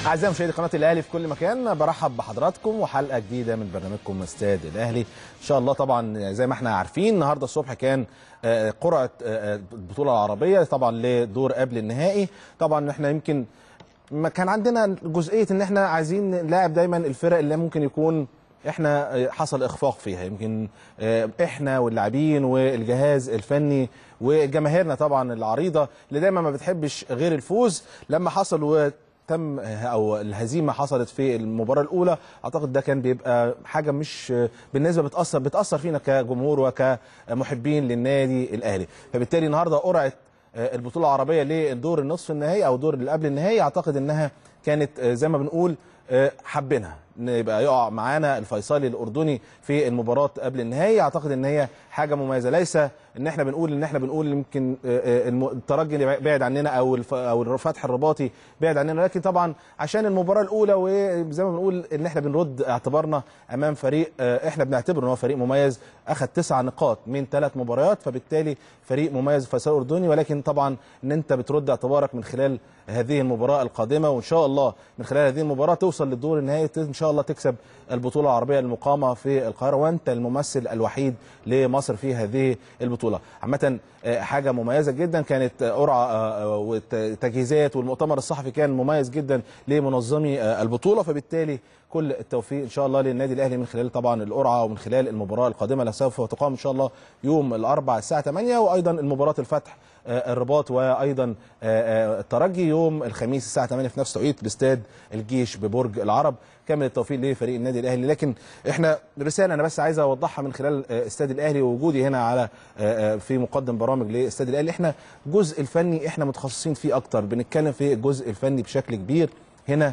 أعزائي مشاهدي قناة الأهلي في كل مكان، برحب بحضراتكم وحلقة جديدة من برنامجكم استاد الأهلي. إن شاء الله طبعا زي ما احنا عارفين النهارده الصبح كان قرعة البطولة العربية طبعا لدور قبل النهائي. طبعا احنا يمكن ما كان عندنا جزئية ان احنا عايزين نلاعب دايما الفرق اللي ممكن يكون احنا حصل اخفاق فيها، يمكن احنا واللاعبين والجهاز الفني وجماهيرنا طبعا العريضة اللي دايما ما بتحبش غير الفوز. لما حصل تم او الهزيمه حصلت في المباراه الاولى، اعتقد ده كان بيبقى حاجه مش بالنسبه بتاثر فينا كجمهور وكمحبين للنادي الاهلي. فبالتالي النهارده قرعه البطوله العربيه للدور النصف النهائي او الدور اللي قبل النهائي، اعتقد انها كانت زي ما بنقول حبينها يبقى يقع معانا الفيصلي الاردني في المباراه قبل النهائي. اعتقد ان هي حاجه مميزه، ليس ان احنا بنقول يمكن الترجي اللي بعد عننا او الفتح الرباطي بعد عننا، لكن طبعا عشان المباراه الاولى وزي ما بنقول ان احنا بنرد اعتبارنا امام فريق احنا بنعتبره ان هو فريق مميز، اخذ 9 نقاط من 3 مباريات، فبالتالي فريق مميز الفيصلي الاردني. ولكن طبعا ان انت بترد اعتبارك من خلال هذه المباراه القادمه، وان شاء الله من خلال هذه المباراه توصل للدور النهائي، ان شاء الله تكسب البطوله العربيه المقامه في القاهره، وانت الممثل الوحيد لمصر في هذه البطوله. عامه حاجه مميزه جدا، كانت قرعه والتجهيزات والمؤتمر الصحفي كان مميز جدا لمنظمي البطوله، فبالتالي كل التوفيق ان شاء الله للنادي الاهلي من خلال طبعا القرعه ومن خلال المباراه القادمه اللي سوف تقام ان شاء الله يوم الاربعاء الساعه 8، وايضا المباراه الفتح الرباط وايضا الترجي يوم الخميس الساعه 8 في نفس توقيت باستاد الجيش ببرج العرب. كامل التوفيق لفريق النادي الاهلي. لكن احنا رساله انا بس عايز اوضحها من خلال استاد الاهلي ووجودي هنا على في مقدم برامج لاستاد الاهلي، احنا الجزء الفني احنا متخصصين فيه اكتر، بنتكلم في الجزء الفني بشكل كبير هنا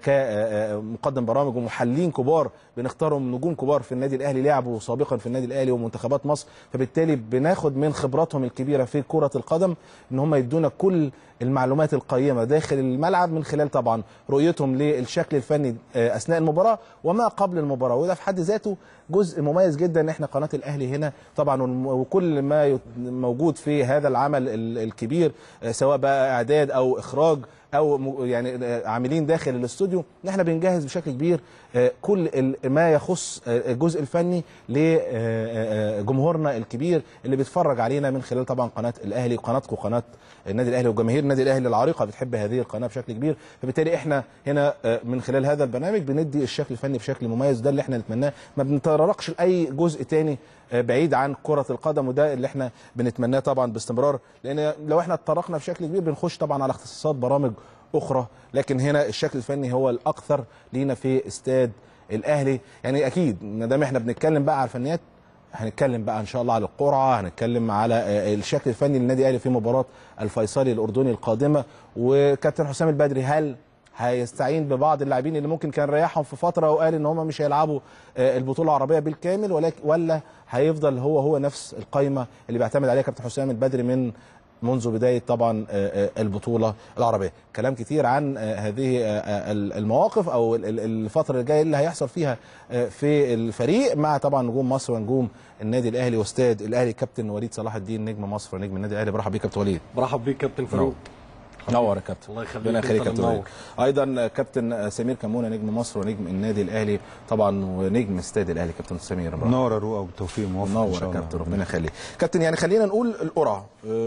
كمقدم برامج ومحللين كبار، بنختارهم نجوم كبار في النادي الاهلي لعبوا سابقا في النادي الاهلي ومنتخبات مصر، فبالتالي بناخد من خبراتهم الكبيره في كره القدم ان هم يدونا كل المعلومات القيمه داخل الملعب من خلال طبعا رؤيتهم للشكل الفني اثناء المباراه وما قبل المباراه، وده في حد ذاته جزء مميز جدا. احنا قناه الاهلي هنا طبعا وكل ما موجود في هذا العمل الكبير سواء بقى اعداد او اخراج او يعني عاملين داخل الاستوديو، ان احنا بنجهز بشكل كبير كل ما يخص الجزء الفني لجمهورنا الكبير اللي بيتفرج علينا من خلال طبعا قناه الاهلي وقناتكم قناه النادي الاهلي وجماهير النادي الاهلي العريقه بتحب هذه القناه بشكل كبير. فبالتالي احنا هنا من خلال هذا البرنامج بندي الشكل الفني بشكل مميز، ده اللي احنا نتمناه، ما بنتطرقش لاي جزء تاني بعيد عن كره القدم، وده اللي احنا بنتمناه طبعا باستمرار، لان لو احنا اتطرقنا بشكل كبير بنخش طبعا على اختصاصات برامج اخرى، لكن هنا الشكل الفني هو الاكثر لينا في استاد الاهلي. يعني اكيد ما دام احنا بنتكلم بقى على الفنيات هنتكلم بقى ان شاء الله على القرعه، هنتكلم على الشكل الفني للنادي الاهلي في مباراه الفيصلي الاردني القادمه، وكابتن حسام البدري هل هيستعين ببعض اللاعبين اللي ممكن كان ريحهم في فتره وقال ان هم مش هيلعبوا البطوله العربيه بالكامل، ولا هيفضل هو نفس القائمه اللي بيعتمد عليها كابتن حسام البدري منذ بدايه طبعا البطوله العربيه. كلام كتير عن هذه المواقف او الفتره اللي جايه اللي هيحصل فيها في الفريق مع طبعا نجوم مصر ونجوم النادي الاهلي واستاد الاهلي. كابتن وليد صلاح الدين نجم مصر ونجم النادي الاهلي، برحب بيك كابتن وليد. برحب بيك كابتن فاروق. نور يا كابتن. الله يخليك. ربنا يخليك كابتن وليد. ايضا كابتن سمير كمونه نجم مصر ونجم النادي الاهلي طبعا ونجم استاد الاهلي. كابتن سمير نور يا روقه وبالتوفيق موفق ان شاء الله. نور يا كابتن ربنا يخليك. كابتن يعني خلينا نقول القرعه،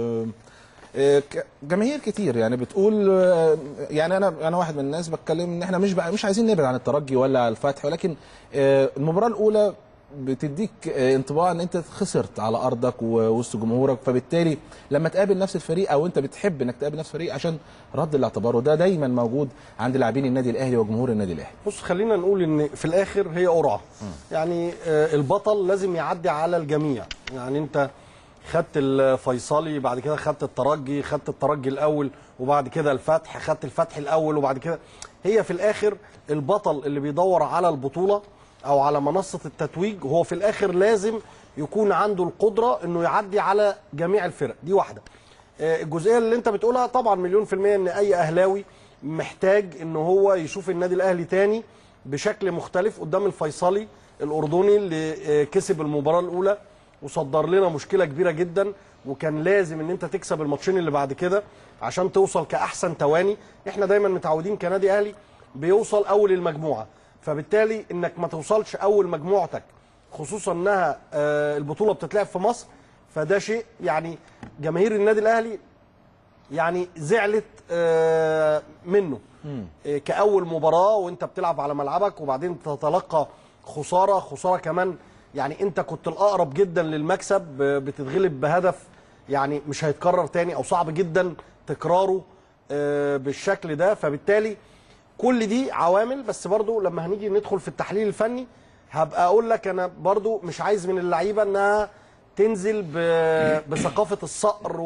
جماهير كتير يعني بتقول، يعني انا واحد من الناس بتكلم ان احنا مش عايزين نبعد عن الترجي ولا الفتح، ولكن المباراه الاولى بتديك انطباع ان انت خسرت على ارضك ووسط جمهورك، فبالتالي لما تقابل نفس الفريق او انت بتحب انك تقابل نفس الفريق عشان رد الاعتبار، وده دايما موجود عند لاعبين النادي الاهلي وجمهور النادي الاهلي. بص خلينا نقول ان في الاخر هي قرعه، يعني البطل لازم يعدي على الجميع. يعني انت خدت الفيصلي، بعد كده خدت الترجي الاول، وبعد كده الفتح، خدت الفتح الاول، وبعد كده هي في الاخر البطل اللي بيدور على البطوله او على منصه التتويج هو في الاخر لازم يكون عنده القدره انه يعدي على جميع الفرق. دي واحده. الجزئيه اللي انت بتقولها طبعا مليون في الميه ان اي اهلاوي محتاج ان هو يشوف النادي الاهلي تاني بشكل مختلف قدام الفيصلي الاردني اللي كسب المباراه الاولى وصدر لنا مشكله كبيره جدا، وكان لازم ان انت تكسب الماتشين اللي بعد كده عشان توصل كاحسن تواني. احنا دايما متعودين كنادي اهلي بيوصل اول المجموعه، فبالتالي انك ما توصلش اول مجموعتك خصوصا انها البطوله بتتلعب في مصر، فده شيء يعني جماهير النادي الاهلي يعني زعلت منه كأول مباراة وانت بتلعب على ملعبك، وبعدين تتلقى خسارة كمان. يعني انت كنت الأقرب جدا للمكسب، بتتغلب بهدف يعني مش هيتكرر تاني او صعب جدا تكراره بالشكل ده. فبالتالي كل دي عوامل، بس برضو لما هنيجي ندخل في التحليل الفني هبقى اقول لك انا برضو مش عايز من اللعيبة انها تنزل بثقافه الصقر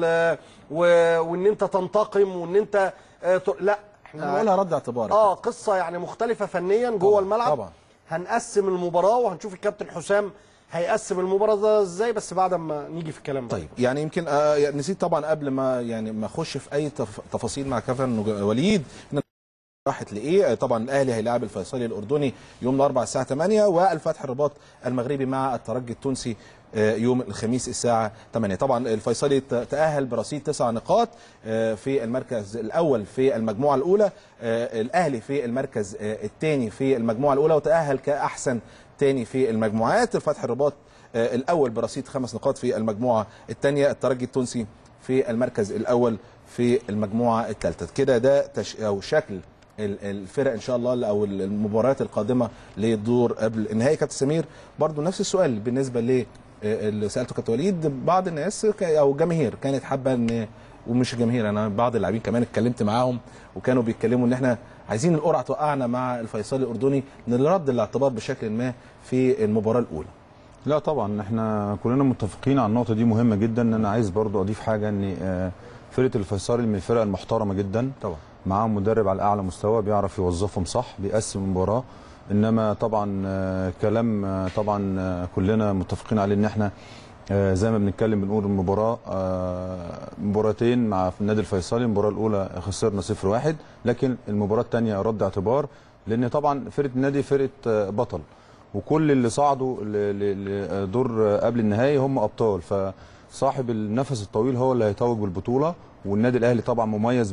وان انت تنتقم وان انت لا، احنا بنقولها رد اعتبار قصه يعني مختلفه فنيا جوه الملعب. طبعا هنقسم المباراه وهنشوف الكابتن حسام هيقسم المباراه ده ازاي، بس بعد ما نيجي في الكلام. طيب يعني يمكن نسيت طبعا قبل ما يعني ما اخش في اي تفاصيل مع كابتن وليد راحت لايه. طبعا الاهلي هيلاعب الفيصلي الاردني يوم الاربعاء الساعه 8، والفتح الرباط المغربي مع الترجي التونسي يوم الخميس الساعه 8. طبعا الفيصلي تاهل برصيد 9 نقاط في المركز الاول في المجموعه الاولى، الاهلي في المركز الثاني في المجموعه الاولى وتاهل كاحسن ثاني في المجموعات. الفتح الرباط الاول برصيد 5 نقاط في المجموعه الثانيه، الترجي التونسي في المركز الاول في المجموعه الثالثه. كده ده او شكل الفرق ان شاء الله او المباريات القادمه للدور قبل النهائي. كابتن سمير برضو نفس السؤال بالنسبه اللي سالته كابتن وليد. بعض الناس او جماهير كانت حابه ان، ومش جماهير، انا بعض اللاعبين كمان اتكلمت معاهم وكانوا بيتكلموا ان احنا عايزين القرعه توقعنا مع الفيصلي الاردني نرد الاعتبار بشكل ما في المباراه الاولى. لا طبعا احنا كلنا متفقين على النقطه دي مهمه جدا. انا عايز برضو اضيف حاجه ان فرقه الفيصلي من الفرق المحترمه جدا طبعا، معاهم مدرب على اعلى مستوى بيعرف يوظفهم صح، بيقسم المباراه. انما طبعا كلام طبعا كلنا متفقين عليه ان احنا زي ما بنتكلم بنقول المباراه مباراتين مع النادي الفيصلي. المباراه الاولى خسرنا 0-1، لكن المباراه الثانيه رد اعتبار، لان طبعا فرقه النادي فرقه بطل، وكل اللي صعدوا لدور قبل النهائي هم ابطال، فصاحب النفس الطويل هو اللي هيتوج بالبطوله. والنادي الاهلي طبعا مميز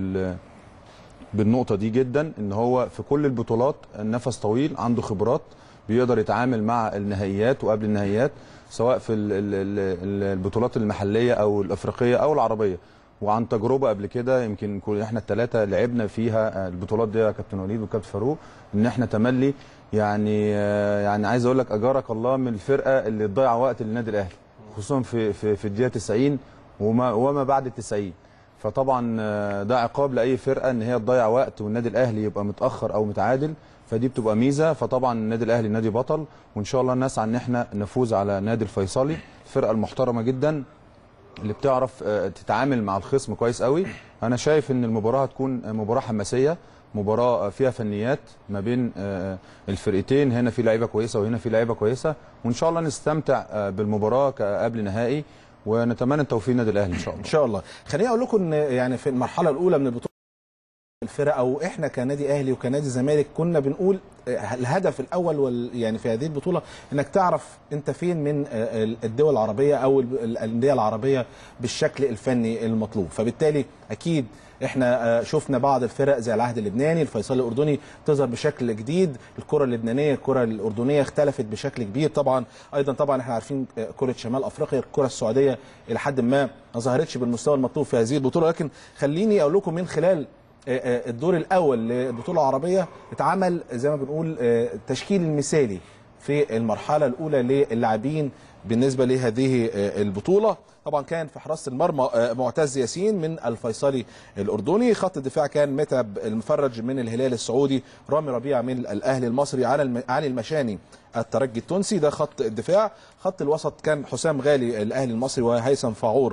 بالنقطه دي جدا، ان هو في كل البطولات النفس طويل، عنده خبرات، بيقدر يتعامل مع النهائيات وقبل النهائيات، سواء في البطولات المحليه او الافريقيه او العربيه. وعن تجربه قبل كده يمكن احنا الثلاثه لعبنا فيها البطولات دي يا كابتن وليد وكابتن فاروق، ان احنا تملي يعني عايز اقول لك اجارك الله من الفرقه اللي تضيع وقت للنادي الاهلي، خصوصا في الدقيقه 90 وما بعد ال 90. فطبعا ده عقاب لاي فرقه ان هي تضيع وقت والنادي الاهلي يبقى متاخر او متعادل، فدي بتبقى ميزه. فطبعا النادي الاهلي نادي بطل، وان شاء الله نسعى ان احنا نفوز على نادي الفيصلي، الفرقه المحترمه جدا اللي بتعرف تتعامل مع الخصم كويس قوي. انا شايف ان المباراه هتكون مباراه حماسيه، مباراه فيها فنيات ما بين الفرقتين، هنا في لعيبه كويسه وهنا في لعيبه كويسه، وان شاء الله نستمتع بالمباراه قبل نهائي، ونتمنى التوفيق للنادي الاهلي ان شاء الله. ان شاء الله. خليني اقول لكم ان يعني في المرحله الاولى من البطوله الفرق او احنا كنادي اهلي وكنادي زمالك كنا بنقول الهدف الاول يعني في هذه البطوله انك تعرف انت فين من الدول العربيه او الانديه العربيه بالشكل الفني المطلوب. فبالتالي اكيد احنا شفنا بعض الفرق زي العهد اللبناني، الفيصلي الاردني تظهر بشكل جديد، الكره اللبنانيه الكره الاردنيه اختلفت بشكل كبير. طبعا ايضا طبعا احنا عارفين كره شمال افريقيا، الكره السعوديه الى حد ما ظهرتش بالمستوى المطلوب في هذه البطوله. لكن خليني اقول لكم من خلال الدور الاول للبطوله العربيه اتعمل زي ما بنقول التشكيل المثالي في المرحله الاولى للاعبين بالنسبه لهذه البطوله. طبعا كان في حراسه المرمى معتز ياسين من الفيصلي الاردني، خط الدفاع كان متعب المفرج من الهلال السعودي، رامي ربيع من الاهلي المصري، علي المشاني الترجي التونسي، ده خط الدفاع. خط الوسط كان حسام غالي الاهلي المصري، وهيثم فاعور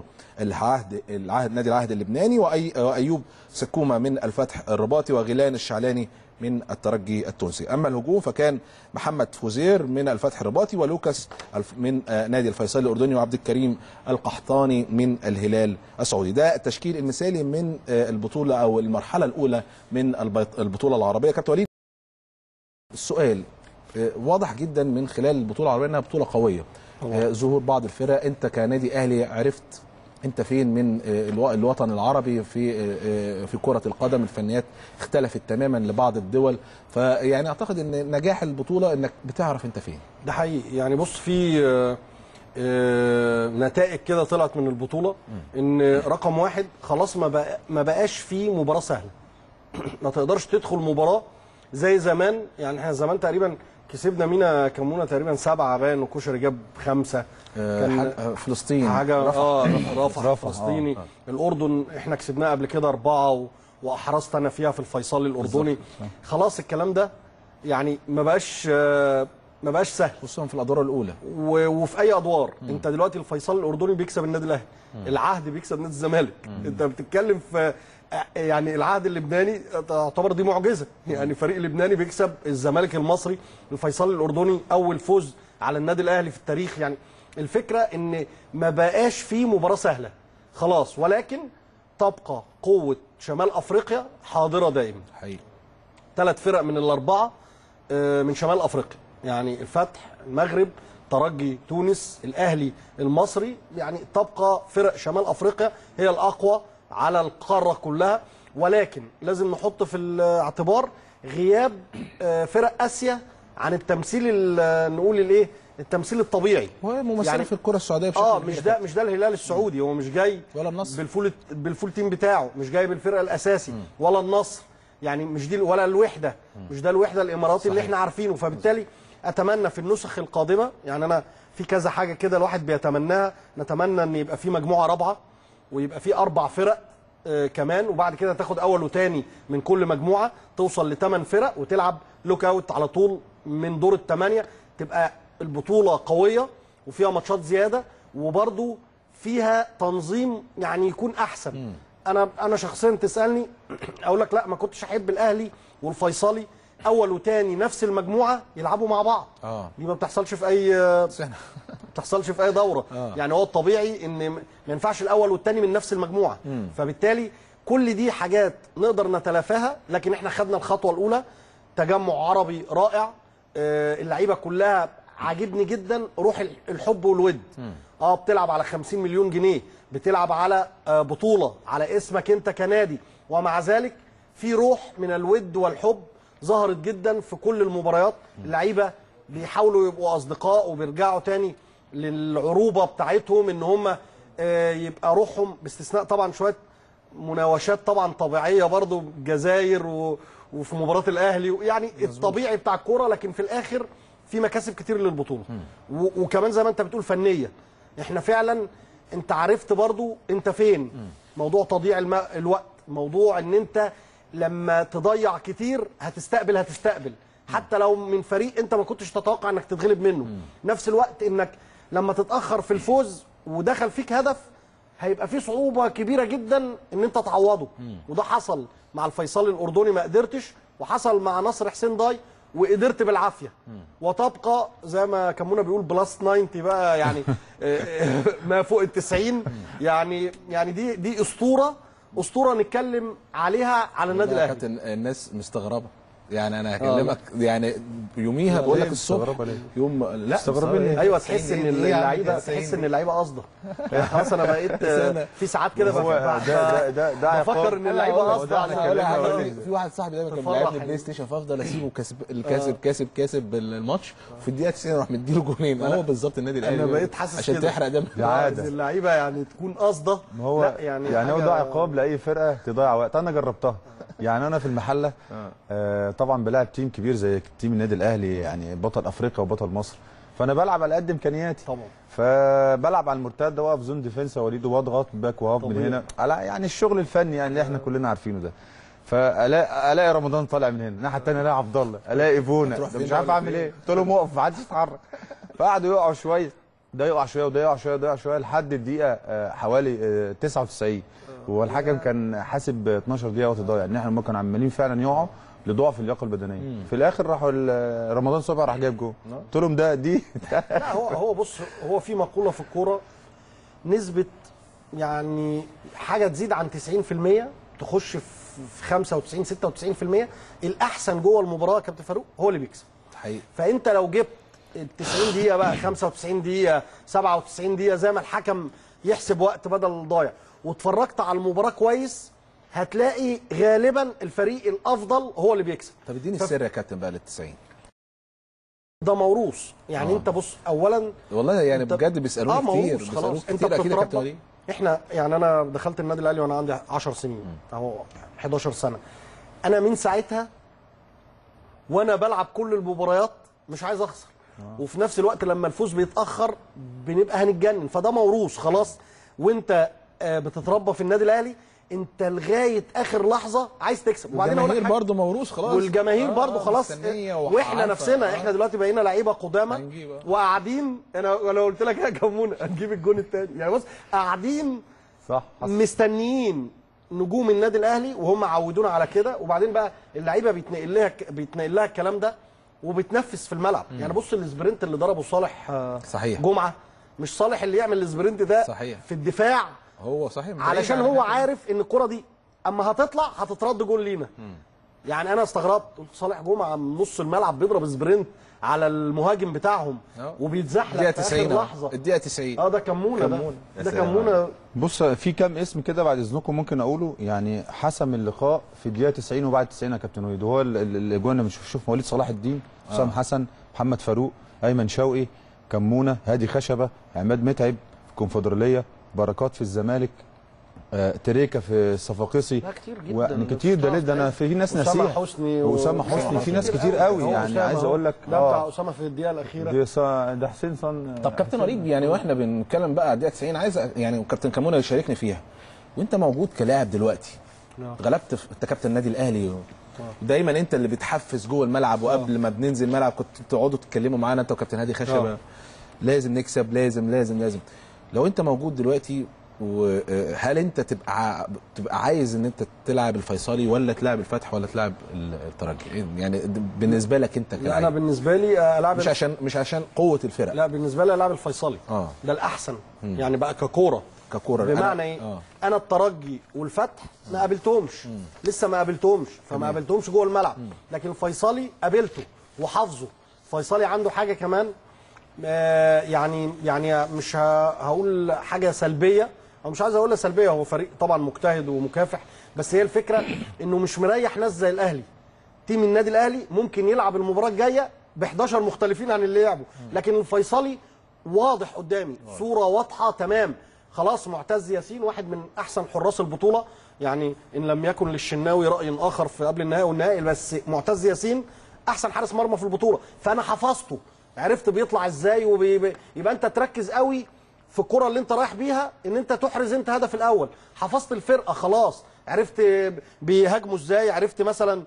نادي العهد اللبناني، وايوب سكومه من الفتح الرباطي، وغيلان الشعلاني من الترجي التونسي. اما الهجوم فكان محمد فوزير من الفتح الرباطي، ولوكاس من نادي الفيصلي الاردني، وعبد الكريم القحطاني من الهلال السعودي. ده التشكيل المثالي من البطوله او المرحله الاولى من البطوله العربيه. كابتن وليد، السؤال واضح جدا من خلال البطوله العربيه انها بطوله قويه، ظهور بعض الفرق، انت كنادي اهلي عرفت انت فين من الوطن العربي في كرة القدم. الفنيات اختلفت تماما لبعض الدول، فيعني اعتقد ان نجاح البطولة انك بتعرف انت فين. ده حقيقي. يعني بص، في نتائج كده طلعت من البطولة ان رقم واحد خلاص ما بقاش في مباراة سهلة. ما تقدرش تدخل مباراة زي زمان. يعني احنا زمان تقريبا كسبنا مينا كمونه تقريبا 7 باين، وكشري جاب 5. كان فلسطين حاجه رفح فلسطيني. الاردن احنا كسبناه قبل كده 4 واحرزت انا فيها في الفيصلي الاردني. خلاص الكلام ده يعني ما بقاش سهل، خصوصا في الادوار الاولى وفي اي ادوار. انت دلوقتي الفيصلي الاردني بيكسب النادي الاهلي، العهد بيكسب نادي الزمالك. انت بتتكلم في يعني العهد اللبناني تعتبر دي معجزه. يعني فريق لبناني بيكسب الزمالك المصري، الفيصلي الاردني اول فوز على النادي الاهلي في التاريخ. يعني الفكره ان ما بقاش في مباراه سهله خلاص، ولكن تبقى قوه شمال افريقيا حاضره دائما. حقيقي 3 فرق من ال4 من شمال افريقيا، يعني الفتح، المغرب، ترجي تونس، الاهلي المصري. يعني تبقى فرق شمال افريقيا هي الاقوى على القاره كلها. ولكن لازم نحط في الاعتبار غياب فرق اسيا عن التمثيل، نقول الايه، التمثيل الطبيعي. هو ممثله يعني في الكره السعوديه بشكل مش ده الهلال السعودي. هو مش جاي ولا النصر بالفول تيم بتاعه، مش جاي بالفرقه الاساسي ولا النصر. يعني مش دي ولا الوحده، مش ده الوحده الاماراتي صحيح اللي احنا عارفينه. فبالتالي اتمنى في النسخ القادمه، يعني انا في كذا حاجه كده الواحد بيتمناها. نتمنى ان يبقى في مجموعه رابعه، ويبقى في 4 فرق كمان، وبعد كده تاخد اول وثاني من كل مجموعه، توصل ل8 فرق وتلعب لوك اوت على طول من دور ال8. تبقى البطوله قويه وفيها ماتشات زياده، وبرده فيها تنظيم يعني يكون احسن. انا شخصيا تسالني اقول لك لا، ما كنتش احب الاهلي والفيصلي اول وثاني نفس المجموعه يلعبوا مع بعض. دي ما بتحصلش في اي سنه، ما بتحصلش في اي دوره. يعني هو الطبيعي ان ما ينفعش الاول والثاني من نفس المجموعه. فبالتالي كل دي حاجات نقدر نتلافاها، لكن احنا خدنا الخطوه الاولى. تجمع عربي رائع، اللعيبه كلها عاجبني جدا روح الحب والود. بتلعب على 50 مليون جنيه، بتلعب على بطوله على اسمك انت كنادي، ومع ذلك في روح من الود والحب ظهرت جدا في كل المباريات. اللعيبه بيحاولوا يبقوا اصدقاء وبيرجعوا تاني للعروبه بتاعتهم، ان هم يبقى روحهم، باستثناء طبعا شويه مناوشات طبعا طبيعيه برضو، الجزائر وفي مباراه الاهلي، يعني الطبيعي بتاع الكوره. لكن في الاخر في مكاسب كتير للبطوله، وكمان زي ما انت بتقول فنيه. احنا فعلا انت عرفت برضو انت فين. موضوع تضييع الوقت، موضوع ان انت لما تضيع كتير هتستقبل حتى لو من فريق انت ما كنتش تتوقع انك تتغلب منه. نفس الوقت انك لما تتاخر في الفوز ودخل فيك هدف، هيبقى في صعوبه كبيره جدا ان انت تعوضه. وده حصل مع الفيصلي الاردني ما قدرتش، وحصل مع نصر حسين داي وقدرت بالعافيه. وتبقى زي ما كمونه بيقول بلس 90 بقى، يعني ما فوق ال90. يعني دي اسطوره نتكلم عليها على النادي الاهلي. كانت الناس مستغربه. يعني انا هكلمك يعني يوميها بقول لك الصبح يوم لا مستغربين. ايوه تحس ان اللعيبه قاصده. خلاص انا بقيت في ساعات كده بفكر ان اللعيبه قاصده. في واحد صاحبي دايما كان بيلعبني بلاي ستيشن، فافضل اسيبه كاسب الماتش، وفي الدقيقه 90 اروح مديله جولين. هو بالظبط النادي الاهلي. انا بقيت حاسس عشان تحرق دم اللعيبه يعني تكون قاصده. هو يعني هو ده عقاب لاي فرقه تضيع وقت. انا جربتها. يعني انا في المحله طبعا بلعب تيم كبير زي تيم النادي الاهلي، يعني بطل افريقيا وبطل مصر. فانا بلعب على قد امكانياتي طبعا. فبلعب على المرتده، واقف زون ديفنس وليد، واضغط باك واقف من هنا على يعني الشغل الفني يعني اللي احنا كلنا عارفينه ده. فالاقي رمضان طالع من هنا، الناحيه الثانيه الاقي عبد الله، الاقي فونا، مش عارف اعمل ايه. قلت لهم اقف، ما حدش يتحرك. فقعدوا يقعوا شويه، ده يقع شويه وده يقع شويه وده يقع شويه، لحد الدقيقه حوالي 99. والحكم كان حاسب 12 دقيقه وقت ضايع، ان احنا هم كانوا عمالين فعلا يقعوا لضعف اللياقه البدنيه. في الاخر راحوا رمضان صبحي راح جايب جول. قلت لهم دي لا هو بص، هو في مقوله في الكوره، نسبه يعني حاجه تزيد عن 90% تخش في 95 96%، الاحسن جوه المباراه يا كابتن فاروق هو اللي بيكسب. حقيقي. فانت لو جبت 90 دقيقه بقى 95 دقيقه 97 دقيقه زي ما الحكم يحسب وقت بدل الضايع واتفرجت على المباراه كويس، هتلاقي غالبا الفريق الافضل هو اللي بيكسب. طب اديني السر يا كابتن بقى لل90. ده موروث يعني. انت بص اولا والله يعني بجد بيسالوني كتير، خلاص انت كتير اكيد يا كابتن وليد. احنا يعني انا دخلت النادي الاهلي وانا عندي 10 سنين اهو 11 سنه. انا من ساعتها وانا بلعب كل المباريات مش عايز اخسر، وفي نفس الوقت لما الفوز بيتاخر بنبقى هنتجنن. فده موروث خلاص، وانت بتتربى في النادي الاهلي انت لغايه اخر لحظه عايز تكسب. وبعدين الجماهير برضه موروث خلاص، والجماهير برضه خلاص. واحنا نفسنا احنا دلوقتي بقينا لعيبه قدامى وقاعدين. انا لو قلت لك يا جمونه هنجيب الجون الثاني يعني. بص قاعدين صح مستنيين نجوم النادي الاهلي وهم عودونا على كده. وبعدين بقى اللعيبه بيتنقل لها الكلام ده وبتنفذ في الملعب. يعني بص السبرنت اللي ضربه صالح صحيح جمعه، مش صالح اللي يعمل السبرنت ده صحيح في الدفاع، هو صحيح علشان هو عارف ان الكره دي اما هتطلع هتترد جول لينا. يعني انا استغربت قلت صالح جمعه من نص الملعب بيضرب سبرنت على المهاجم بتاعهم وبيتزحلق في اخر لحظه. الدقيقه 90 ده كمونه. ده كمونه. بص في كام اسم كده بعد اذنكم ممكن اقوله، يعني حسم اللقاء في الدقيقه 90 وبعد 90 يا كابتن وليد. هو الاجوان مش شوف مواليد صلاح الدين، حسام حسن، محمد فاروق، ايمن شوقي، كمونه، هادي خشبه، عماد متعب في الكونفدراليه، بركات في الزمالك، تريكا في الصفاقسي. كتير جدا كتير. ده انا في ناس ناسيه، واسامه حسني في ناس كتير قوي يعني. عايز اقول لك ده بتاع اسامه في الدقيقه الاخيره ده حسين صن. طب كابتن وليد يعني واحنا بنتكلم بقى على الدقيقه 90 عايز يعني وكابتن كمونه يشاركني فيها، وانت موجود كلاعب دلوقتي غلبت انت كابتن النادي الاهلي دايما انت اللي بتحفز جوه الملعب، وقبل ما بننزل الملعب كنت تقعدوا تتكلموا معانا انت وكابتن هادي خشبه لازم نكسب لازم لازم لازم. لو انت موجود دلوقتي وهل انت تبقى عايز ان انت تلعب الفيصلي ولا تلعب الفتح ولا تلعب الترجي؟ يعني بالنسبه لك انت كلاعب. انا بالنسبه لي العب مش عشان قوه الفرق، لا بالنسبه لي العب الفيصلي ده الاحسن. يعني بقى ككوره بمعنى ايه؟ انا الترجي والفتح ما قابلتهمش لسه، ما قابلتهمش فما قابلتهمش جوه الملعب، لكن الفيصلي قابلته وحافظه. الفيصلي عنده حاجه كمان يعني مش هقول حاجه سلبيه او مش عايز اقولها سلبيه، هو فريق طبعا مجتهد ومكافح، بس هي الفكره انه مش مريح ناس زي الاهلي. تيم النادي الاهلي ممكن يلعب المباراه الجايه ب 11 مختلفين عن اللي لعبوا، لكن الفيصلي واضح قدامي صوره واضحه تمام. خلاص معتز ياسين واحد من احسن حراس البطوله، يعني ان لم يكن للشناوي راي اخر في قبل النهائي والنهائي، بس معتز ياسين احسن حارس مرمى في البطوله. فانا حفظته، عرفت بيطلع ازاي، يبقى انت تركز قوي في الكره اللي انت رايح بيها ان انت تحرز انت هدف الاول. حفظت الفرقه خلاص، عرفت بيهاجموا ازاي، عرفت مثلا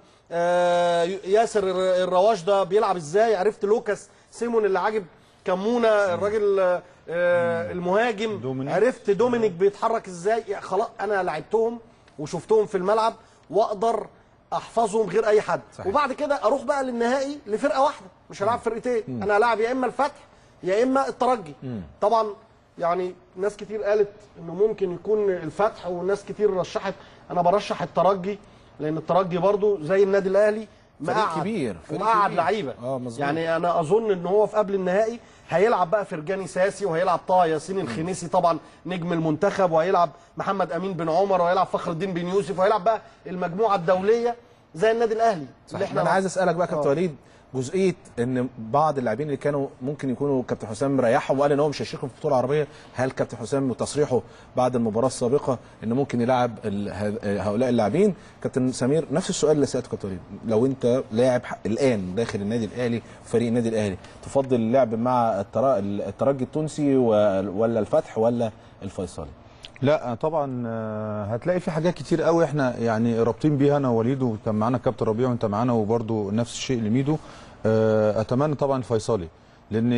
ياسر الرواش ده بيلعب ازاي، عرفت لوكاس سيمون اللي عاجب كمونه الراجل المهاجم دومينيك. عرفت دومينيك بيتحرك ازاي. يعني خلاص انا لعبتهم وشفتهم في الملعب واقدر احفظهم غير اي حد. صحيح. وبعد كده اروح بقى للنهائي لفرقه واحده، مش هلعب فرقتين. انا هلعب يا اما الفتح يا اما الترجي. طبعا يعني ناس كتير قالت انه ممكن يكون الفتح، وناس كتير رشحت. انا برشح الترجي لان الترجي برضو زي النادي الاهلي فريق كبير ومقعد لعيبه. يعني انا اظن ان هو في قبل النهائي هيلعب بقى فرجاني ساسي، وهيلعب طه ياسين الخنيسي طبعا نجم المنتخب، وهيلعب محمد امين بن عمر، وهيلعب فخر الدين بن يوسف، وهيلعب بقى المجموعه الدوليه زي النادي الاهلي. اللي انا عايز اسالك بقى كابتن وليد، جزئيه ان بعض اللاعبين اللي كانوا ممكن يكونوا كابتن حسام مريحهم وقال ان هو مش هيشاركوا في البطوله العربيه، هل كابتن حسام وتصريحه بعد المباراه السابقه ان ممكن يلعب هؤلاء اللاعبين؟ كابتن سمير نفس السؤال اللي سالته كابتن وليد، لو انت لاعب الان داخل النادي الاهلي فريق النادي الاهلي، تفضل اللعب مع الترجي التونسي ولا الفتح ولا الفيصلي؟ لا طبعا هتلاقي في حاجات كتير قوي احنا يعني رابطين بيها انا ووليد، وكان معانا كابتن ربيع وانت معانا، وبرده نفس الشيء لميدو. اتمنى طبعا الفيصلي، لان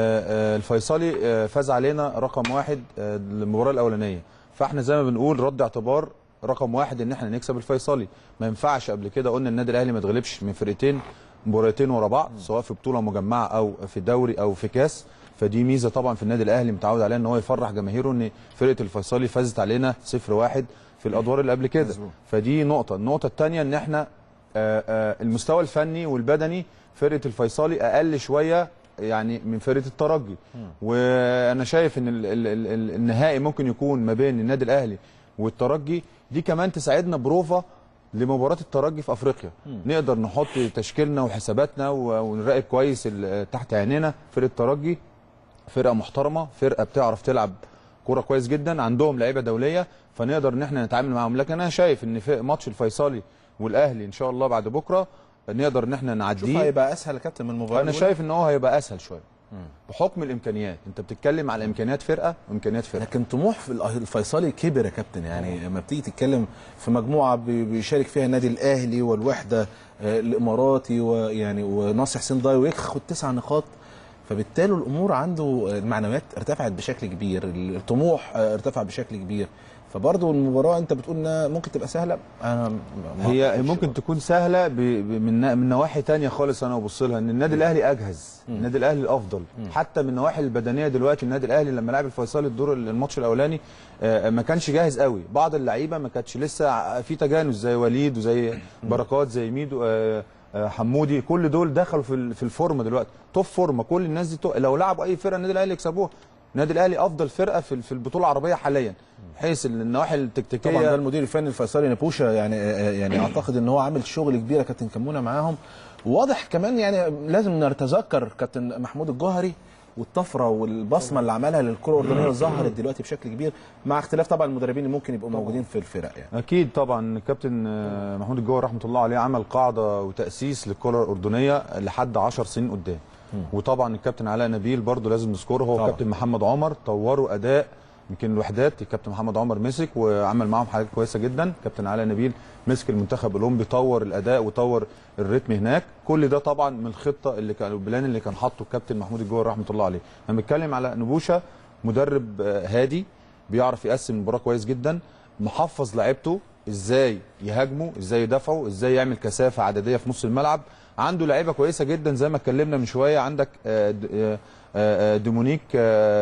الفيصلي فاز علينا رقم 1 المباراه الاولانيه، فاحنا زي ما بنقول رد اعتبار رقم 1 ان احنا نكسب الفيصلي. ما ينفعش قبل كده قلنا النادي الاهلي ما اتغلبش من فرقتين مباراتين ورا بعض، سواء في بطوله مجمعه او في دوري او في كاس. فدي ميزه طبعا في النادي الاهلي متعود عليها، ان هو يفرح جماهيره ان فرقه الفيصلي فازت علينا 0-1 في الادوار اللي قبل كده. فدي نقطه. النقطه الثانيه ان احنا المستوى الفني والبدني فرقه الفيصلي اقل شويه يعني من فرقه الترجي. وانا شايف ان النهائي ممكن يكون ما بين النادي الاهلي والترجي، دي كمان تساعدنا بروفه لمباراه الترجي في افريقيا. نقدر نحط تشكيلنا وحساباتنا ونراقب كويس تحت عينينا. فرقه الترجي فرقه محترمه، فرقه بتعرف تلعب كوره كويس جدا، عندهم لعيبه دوليه، فنقدر ان احنا نتعامل معاهم. لكن انا شايف ان في ماتش الفيصلي والاهلي ان شاء الله بعد بكره نقدر ان احنا نعديه. شوف هيبقى اسهل يا كابتن من المباراه. انا شايف ان هو هيبقى اسهل شويه بحكم الامكانيات. انت بتتكلم على امكانيات فرقه وامكانيات فرقه، لكن طموح في الفيصلي كبر يا كابتن. يعني لما بتيجي تتكلم في مجموعه بيشارك فيها النادي الاهلي والوحده الاماراتي ويعني وناصر حسين ضاي وياخد 9 نقاط، فبالتالي الامور عنده المعنويات ارتفعت بشكل كبير، الطموح ارتفع بشكل كبير. فبرضه المباراه انت بتقول انها ممكن تبقى سهله. انا هي ممكن تكون سهله من نواحي ثانيه خالص. انا ببص لها ان النادي الاهلي اجهز، النادي الاهلي الافضل حتى من النواحي البدنيه. دلوقتي النادي الاهلي لما لعب الفيصلي الدور الماتش الاولاني ما كانش جاهز قوي، بعض اللعيبه ما كانتش لسه في تجانس، زي وليد وزي بركات زي ميدو حمودي، كل دول دخلوا في الفورمه دلوقتي، توب فورمه. كل الناس دي لو لعبوا اي فرقه النادي الاهلي يكسبوها. النادي الاهلي افضل فرقه في البطوله العربيه حاليا حيث النواحي التكتيكيه. طبعا ده المدير الفني الفيصلي نبوشة، يعني اعتقد ان هو عامل شغل كبير يا كابتن كمونه معاهم. واضح كمان يعني لازم نتذكر كابتن محمود الجوهري والطفره والبصمه اللي عملها للكره الاردنيه ظهرت دلوقتي بشكل كبير، مع اختلاف طبعا المدربين اللي ممكن يبقوا موجودين في الفرق. يعني اكيد طبعا الكابتن محمود الجوهري رحمه الله عليه عمل قاعده وتاسيس للكره الاردنيه لحد 10 سنين قدام. وطبعا الكابتن علاء نبيل برضو لازم نذكره، هو الكابتن محمد عمر طوروا اداء يمكن الوحدات. الكابتن محمد عمر مسك وعمل معاهم حاجات كويسه جدا. كابتن علاء نبيل مسك المنتخب الاولمبي، طور الاداء وطور الريتم هناك. كل ده طبعا من الخطه اللي كان البلان اللي كان حاطه الكابتن محمود الجوهري رحمه الله عليه. انا بتكلم على نبوشه، مدرب هادي بيعرف يقسم المباراه كويس جدا، محفظ لعيبته ازاي يهاجموا، ازاي يدافعوا، ازاي يعمل كثافه عدديه في نص الملعب. عنده لعيبه كويسه جدا زي ما اتكلمنا من شويه. عندك دومونيك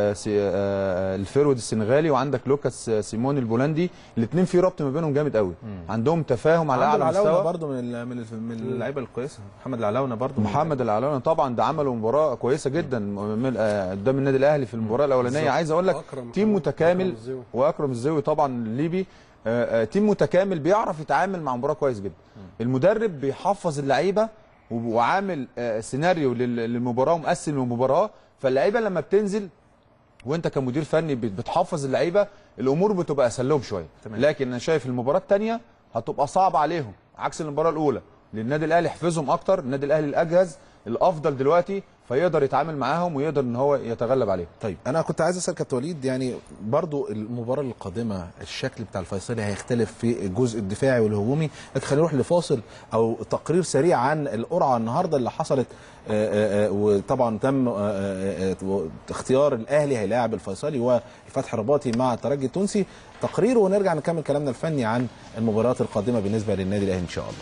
الفيرود السنغالي، وعندك لوكاس سيمون البولندي، الاثنين في ربط ما بينهم جامد قوي. عندهم تفاهم على اعلى مستوى. برضه من اللعيبه الكويسه محمد العلاونه، برضه محمد العلاونه طبعا ده عملوا مباراه كويسه جدا قدام النادي الاهلي في المباراه الاولانيه. عايز اقول لك تيم متكامل، واكرم الزوي طبعا الليبي، تيم متكامل بيعرف يتعامل مع مباراه كويس جدا. المدرب بيحفظ اللعيبه وعامل سيناريو للمباراه ومقسم المباراه، فاللعيبه لما بتنزل وانت كمدير فني بتحفظ اللعيبه الامور بتبقى اسهل لهم شويه. لكن انا شايف المباراه الثانيه هتبقى صعبه عليهم عكس المباراه الاولى، لان النادي الاهلي حفظهم اكتر، النادي الاهلي الاجهز الافضل دلوقتي، فيقدر يتعامل معاهم ويقدر ان هو يتغلب عليهم. طيب انا كنت عايز اسال كابتن وليد، يعني برضو المباراه القادمه الشكل بتاع الفيصلي هيختلف في الجزء الدفاعي والهجومي، لكن خلينا نروح لفاصل او تقرير سريع عن القرعه النهارده اللي حصلت. وطبعا تم اختيار الاهلي هيلاعب الفيصلي والفتح الرباطي مع الترجي التونسي. تقرير ونرجع نكمل كلامنا الفني عن المباريات القادمه بالنسبه للنادي الاهلي ان شاء الله.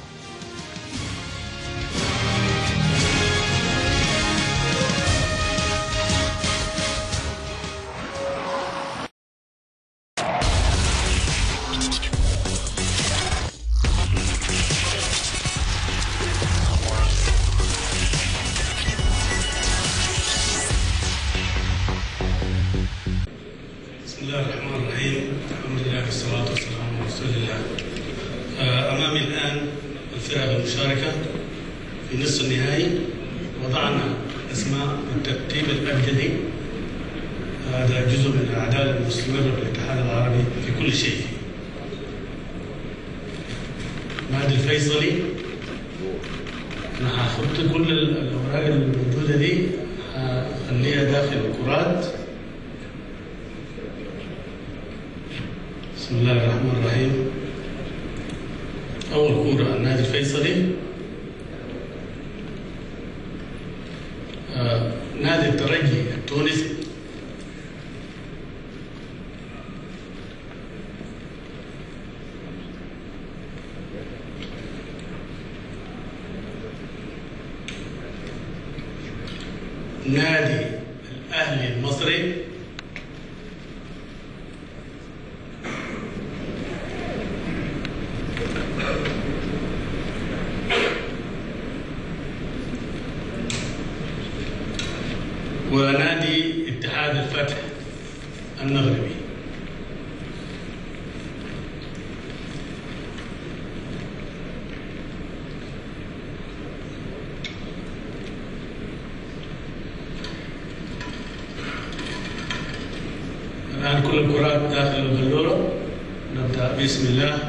بسم الله الرحمن الرحيم، الحمد لله والصلاة والسلام على رسول الله. أمامي الآن الفرق المشاركة في نصف النهائي. وضعنا أسماء بالترتيب الأبجدي، هذا جزء من العدالة المستمرة بالاتحاد العربي في كل شيء. نادي الفيصلي أنا هحط كل الأوراق الموجودة دي هخليها داخل الكرات. بسم الله الرحمن الرحيم. أول كورة النادي الفيصلي، نادي الترجي التونسي، نادي الأهلي المصري، ونادي اتحاد الفتح المغربي. الآن كل الكرات داخل البلورة. نبدأ بسم الله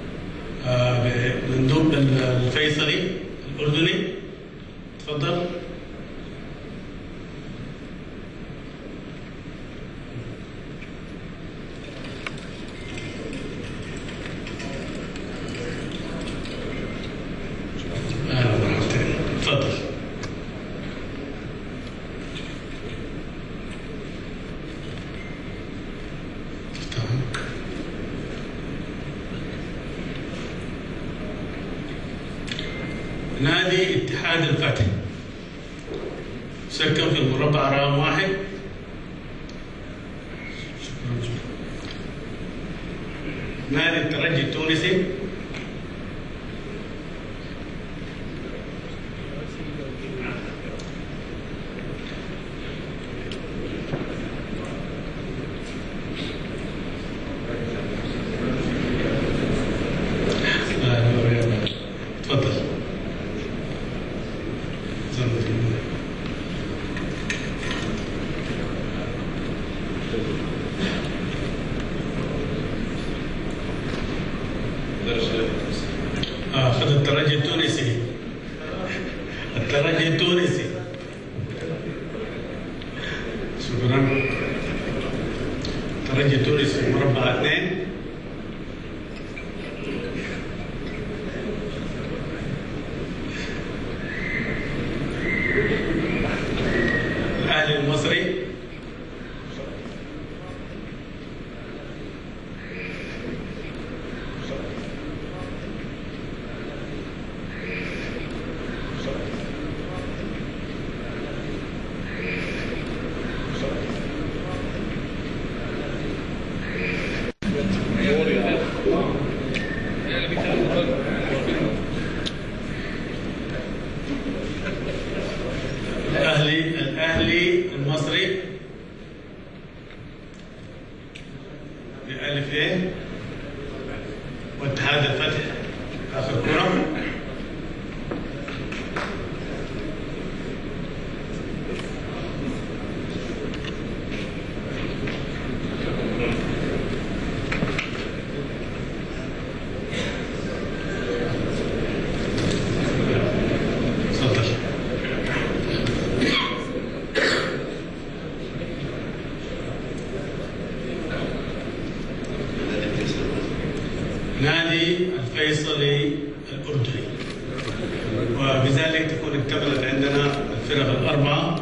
بمندوب الفيصلي الأردني. تفضل. تفضل. نادي اتحاد الفتح سكن في المربع رقم 1. نادي الترجي التونسي تفضل. خذ الترجي التونسي. الترجي التونسي. شكرا. الترجي التونسي مربع 2. الأهلي المصري. الأهلي المصري بألف إيه. واتحاد الفتح آخر كرة. نادي الفيصلي الأردني. وبذلك تكون اكتملت عندنا الفرق الأربعة.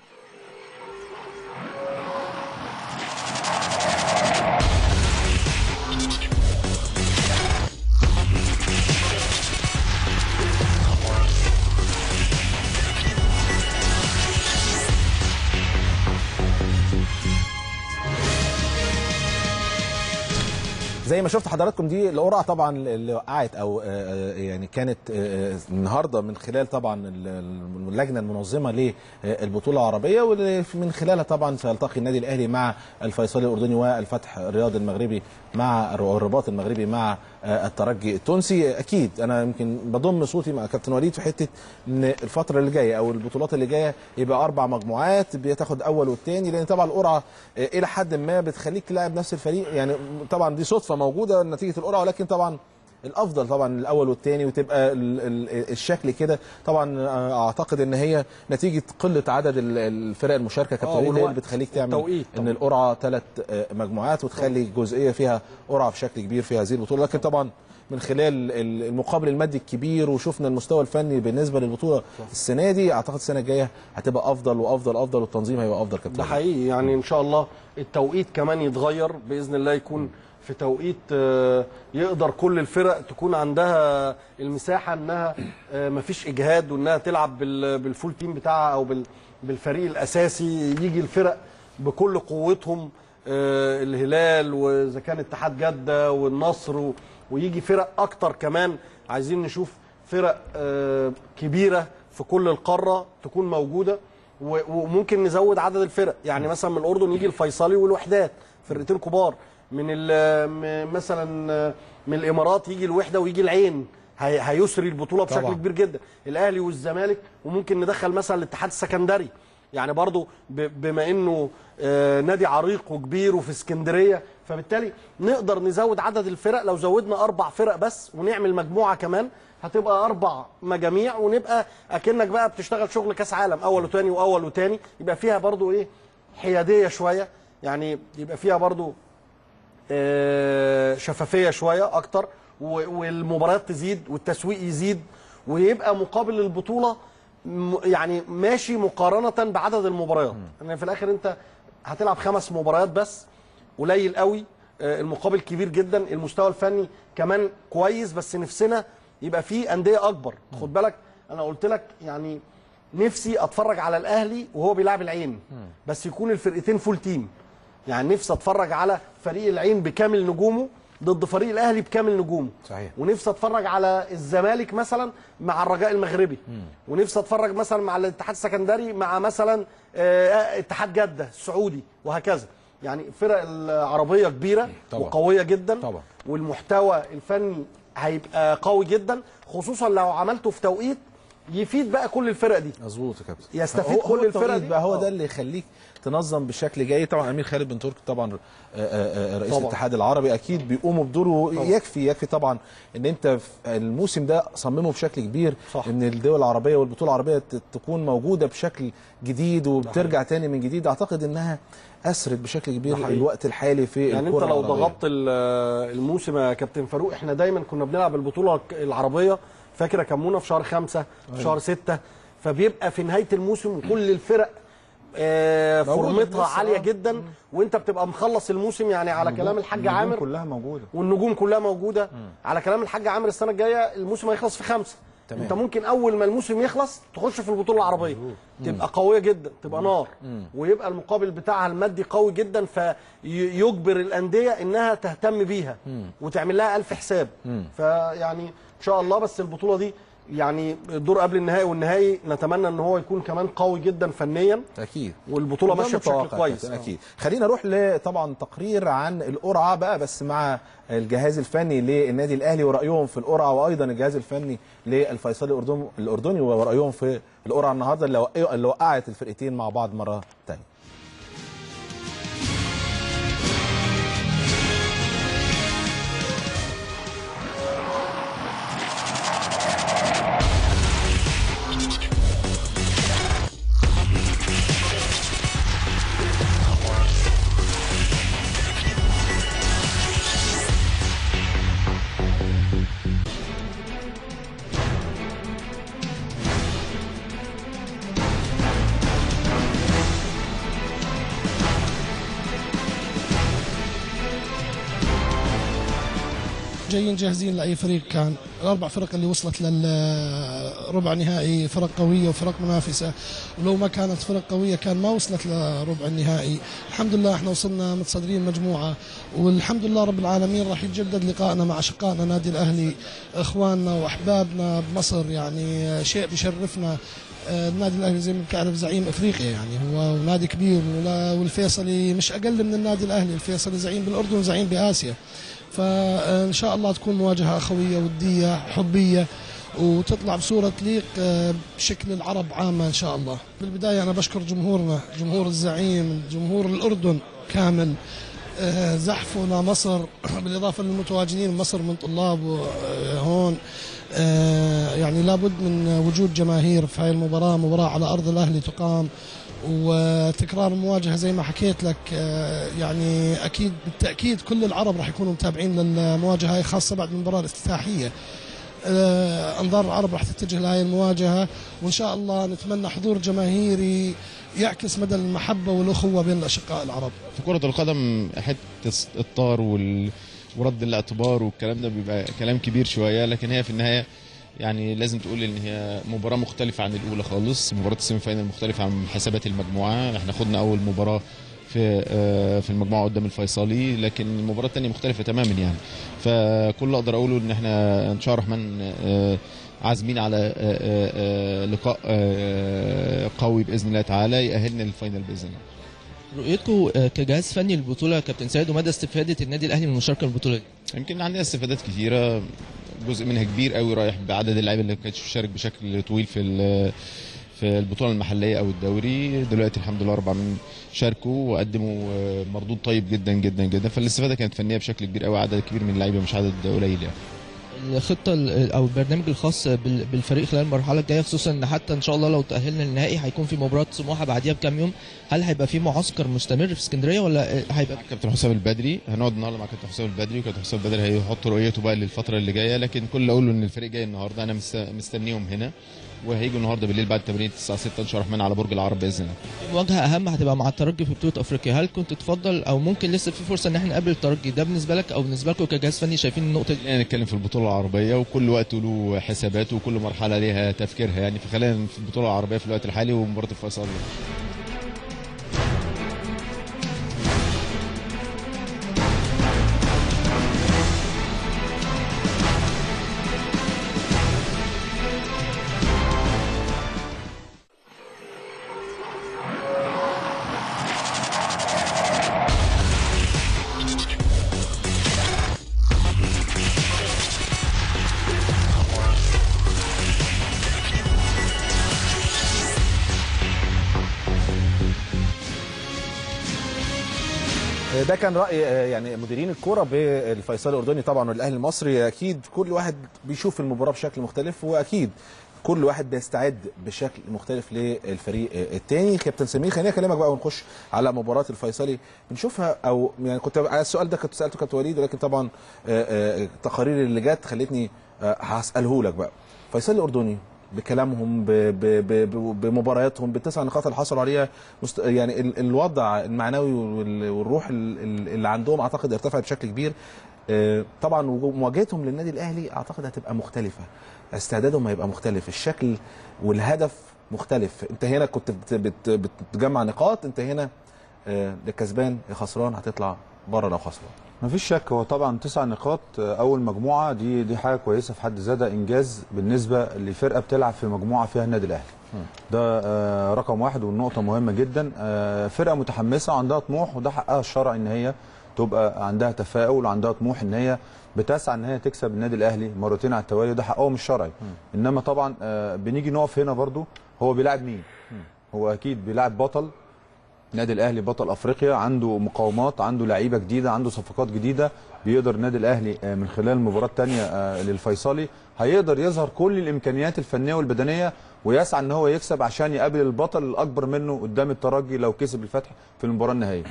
زي ما شفت حضراتكم دي القرعه طبعا اللي وقعت او يعني كانت النهارده من خلال طبعا اللجنه المنظمه للبطوله العربيه، واللي من خلالها طبعا سيلتقي النادي الاهلي مع الفيصلي الاردني والفتح الرياضي المغربي مع الرباط المغربي مع الترجي التونسي. اكيد انا يمكن بضم صوتي مع كابتن وليد في حته ان الفتره اللي جايه او البطولات اللي جايه يبقى 4 مجموعات بتاخد اول والثاني، لان طبعا القرعه الى حد ما بتخليك تلاعب نفس الفريق. يعني طبعا دي صدفه موجوده نتيجه القرعه، ولكن طبعا الافضل طبعا الاول والثاني وتبقى الشكل كده. طبعا اعتقد ان هي نتيجه قله عدد الفرق المشاركه كابتن هي اللي بتخليك تعمل ان القرعه 3 مجموعات وتخلي جزئيه فيها قرعه بشكل كبير في هذه البطوله. لكن طبعا من خلال المقابل المادي الكبير وشفنا المستوى الفني بالنسبه للبطوله السنه دي، اعتقد السنه الجايه هتبقى افضل وافضل افضل والتنظيم هيبقى افضل كابتن. ده حقيقي، يعني ان شاء الله التوقيت كمان يتغير باذن الله، يكون في توقيت يقدر كل الفرق تكون عندها المساحه انها مفيش اجهاد، وانها تلعب بالفول تيم بتاعها او بالفريق الاساسي. يجي الفرق بكل قوتهم، الهلال واذا كان اتحاد جده والنصر، ويجي فرق اكتر كمان. عايزين نشوف فرق كبيره في كل القاره تكون موجوده، وممكن نزود عدد الفرق، يعني مثلا من الاردن يجي الفيصلي والوحدات فرقتين كبار، من مثلا من الامارات يجي الوحده ويجي العين، هيسري البطوله بشكل طبعا كبير جدا. الاهلي والزمالك، وممكن ندخل مثلا الاتحاد السكندري، يعني برضو بما انه نادي عريق وكبير وفي اسكندريه، فبالتالي نقدر نزود عدد الفرق. لو زودنا 4 فرق بس ونعمل مجموعه كمان هتبقى 4 مجاميع، ونبقى اكنك بقى بتشتغل شغل كاس عالم اول وثاني واول وثاني، يبقى فيها برضو ايه حياديه شويه، يعني يبقى فيها برضو شفافيه شويه اكتر، والمباريات تزيد والتسويق يزيد، ويبقى مقابل البطوله يعني ماشي مقارنه بعدد المباريات. يعني في الاخر انت هتلعب 5 مباريات بس، قليل قوي، المقابل كبير جدا، المستوى الفني كمان كويس، بس نفسنا يبقى فيه انديه اكبر. خد بالك انا قلت لك يعني نفسي اتفرج على الاهلي وهو بيلعب العين، بس يكون الفرقتين فول تيم. يعني نفسي اتفرج على فريق العين بكامل نجومه ضد فريق الاهلي بكامل نجومه. صحيح. ونفسي اتفرج على الزمالك مثلا مع الرجاء المغربي، ونفسي اتفرج مثلا مع الاتحاد السكندري مع مثلا اتحاد جده السعودي، وهكذا. يعني الفرق العربيه كبيره طبعا وقويه جدا طبعا، والمحتوى الفني هيبقى قوي جدا، خصوصا لو عملته في توقيت يفيد بقى كل الفرق دي. مظبوط يا كابتن، يستفيد كل الفرق دي بقى. هو ده اللي يخليك تنظم بشكل جيد. طبعا امير خالد بن تركي طبعا رئيس الاتحاد العربي اكيد بيقوموا بدوره. يكفي طبعا ان انت الموسم ده صممه بشكل كبير صح. ان الدول العربيه والبطوله العربيه تكون موجوده بشكل جديد وبترجع تاني من جديد. اعتقد انها اثرت بشكل كبير الوقت الحالي في يعني الكره انت لو العربية. ضغطت الموسم يا كابتن فاروق، احنا دايما كنا بنلعب البطوله العربيه، فاكره كمونه في شهر 5 في شهر 6، فبيبقى في نهايه الموسم وكل الفرق فورمتها عاليه جدا، وانت بتبقى مخلص الموسم. يعني على كلام الحاج عامر النجوم كلها موجوده، والنجوم كلها موجوده. على كلام الحاج عامر السنه الجايه الموسم هيخلص في 5. تمام. انت ممكن اول ما الموسم يخلص تخش في البطوله العربيه، تبقى قويه جدا، تبقى نار، ويبقى المقابل بتاعها المادي قوي جدا، فيجبر الانديه انها تهتم بيها وتعمل لها 1000 حساب. فيعني ان شاء الله، بس البطوله دي يعني الدور قبل النهائي والنهائي نتمنى ان هو يكون كمان قوي جدا فنيا اكيد، والبطوله ماشيه بشكل كويس اكيد. خلينا نروح طبعا تقرير عن القرعه بقى، بس مع الجهاز الفني للنادي الاهلي ورايهم في القرعه، وايضا الجهاز الفني للفيصلي الاردني ورايهم في القرعه النهارده اللي وقعت الفرقتين مع بعض مره ثانيه. جايين جاهزين لاي فريق كان. الاربع فرق اللي وصلت للربع نهائي فرق قويه وفرق منافسه، ولو ما كانت فرق قويه كان ما وصلت لربع النهائي. الحمد لله احنا وصلنا متصدرين مجموعه، والحمد لله رب العالمين راح يتجدد لقائنا مع اشقائنا نادي الاهلي، اخواننا واحبابنا بمصر. يعني شيء بيشرفنا. النادي الاهلي زي ما بتعرف زعيم افريقيا، يعني هو نادي كبير، والفيصلي مش اقل من النادي الاهلي. الفيصلي زعيم بالاردن وزعيم باسيا، فان شاء الله تكون مواجهه اخويه وديه حبيه، وتطلع بصوره تليق بشكل العرب عامه ان شاء الله. بالبدايه انا بشكر جمهورنا، جمهور الزعيم، جمهور الاردن كامل، زحفنا مصر، بالاضافه للمتواجدين مصر من طلاب هون. يعني لابد من وجود جماهير في هاي المباراه، مباراه على ارض الاهلي تقام، وتكرار المواجهه زي ما حكيت لك. يعني اكيد بالتاكيد كل العرب راح يكونوا متابعين للمواجهه هاي، خاصه بعد المباراه الافتتاحيه. انظار العرب راح تتجه لهي المواجهه، وان شاء الله نتمنى حضور جماهيري يعكس مدى المحبه والاخوه بين الاشقاء العرب. في كره القدم حته الطار ورد الاعتبار والكلام ده بيبقى كلام كبير شويه، لكن هي في النهايه يعني لازم تقول ان هي مباراه مختلفه عن الاولى خالص. مباراه السيمي فاينال مختلفه عن حسابات المجموعه. احنا خدنا اول مباراه في المجموعه قدام الفيصلي، لكن المباراه الثانيه مختلفه تماما يعني. فكل اللي اقدر اقوله ان احنا ان شاء الله الرحمن عازمين على لقاء قوي باذن الله تعالى يأهلنا للفاينل باذن الله. رؤيتكم كجهاز فني للبطوله كابتن سيد ومدى استفاده النادي الاهلي من المشاركه في البطوله دي؟ يمكن عندنا استفادات كثيره، جزء منها كبير قوي رايح بعدد اللعيبه اللي ما كانتش بتشارك بشكل طويل في البطوله المحليه او الدوري. دلوقتي الحمد لله 4 من شاركوا وقدموا مردود طيب جدا جدا جدا، فالاستفاده كانت فنيه بشكل كبير قوي، عدد كبير من اللعيبه مش عدد قليل يعني. الخطه او البرنامج الخاص بالفريق خلال المرحله الجايه، خصوصا ان حتى ان شاء الله لو تاهلنا للنهائي هيكون في مباراه سموحه بعديها بكام يوم، هل هيبقى في معسكر مستمر في اسكندريه ولا هيبقى كابتن حسام البدري؟ هنقعد النهارده مع كابتن حسام البدري، وكابتن حسام البدري هيحط رؤيته بقى للفتره اللي جايه، لكن كل اللي اقوله ان الفريق جاي النهارده، انا مستنيهم هنا وهيجوا النهارده بالليل بعد التمرين الساعه 6 ان شاء الله الرحمن على برج العرب باذن الله. مواجهه اهم هتبقى مع الترجي في بطوله افريقيا، هل كنت تفضل او ممكن لسه في فرصه ان احنا نقابل الترجي؟ ده بالنسبه لك او بالنسبه لكم كجهاز فني شايفين النقطه دي؟ نتكلم في البطوله العربيه وكل وقت له حساباته وكل مرحله ليها تفكيرها يعني، فخلينا في البطوله العربيه في الوقت الحالي ومباراه الفيصل. ده كان راي يعني مديرين الكوره بالفيصلي الاردني طبعا والاهلي المصري. اكيد كل واحد بيشوف المباراه بشكل مختلف، واكيد كل واحد بيستعد بشكل مختلف للفريق الثاني. كابتن سمير خليني اكلمك بقى ونخش على مباراه الفيصلي بنشوفها، او يعني كنت على السؤال ده كنت سالته كابتن وليد، ولكن طبعا التقارير اللي جت خلتني هساله لك بقى. الفيصلي الاردني بكلامهم بمبارياتهم ب9 نقاط اللي حصلوا عليها، يعني الوضع المعنوي والروح اللي عندهم اعتقد ارتفعت بشكل كبير. طبعا مواجهتهم للنادي الاهلي اعتقد هتبقى مختلفه، استعدادهم هيبقى مختلف، الشكل والهدف مختلف. انت هنا كنت بتجمع نقاط، انت هنا يا كسبان يا خسران، هتطلع بره لو خسران. مفيش شك، هو طبعا 9 نقاط اول مجموعه دي حاجه كويسه في حد ذاتها، انجاز بالنسبه لفرقه بتلعب في مجموعه فيها النادي الاهلي. ده رقم واحد والنقطه مهمه جدا. فرقه متحمسه وعندها طموح، وده حقها الشرعي ان هي تبقى عندها تفاؤل وعندها طموح ان هي بتسعى ان هي تكسب النادي الاهلي مرتين على التوالي، وده حقهم الشرعي. انما طبعا بنيجي نقف هنا برضو، هو بيلاعب مين؟ هو اكيد بيلاعب بطل النادي الاهلي، بطل افريقيا، عنده مقاومات، عنده لعيبه جديده، عنده صفقات جديده. بيقدر النادي الاهلي من خلال المباراه الثانيه للفيصلي هيقدر يظهر كل الامكانيات الفنيه والبدنيه ويسعى ان هو يكسب عشان يقابل البطل الاكبر منه قدام الترجي لو كسب الفتح في المباراه النهائيه.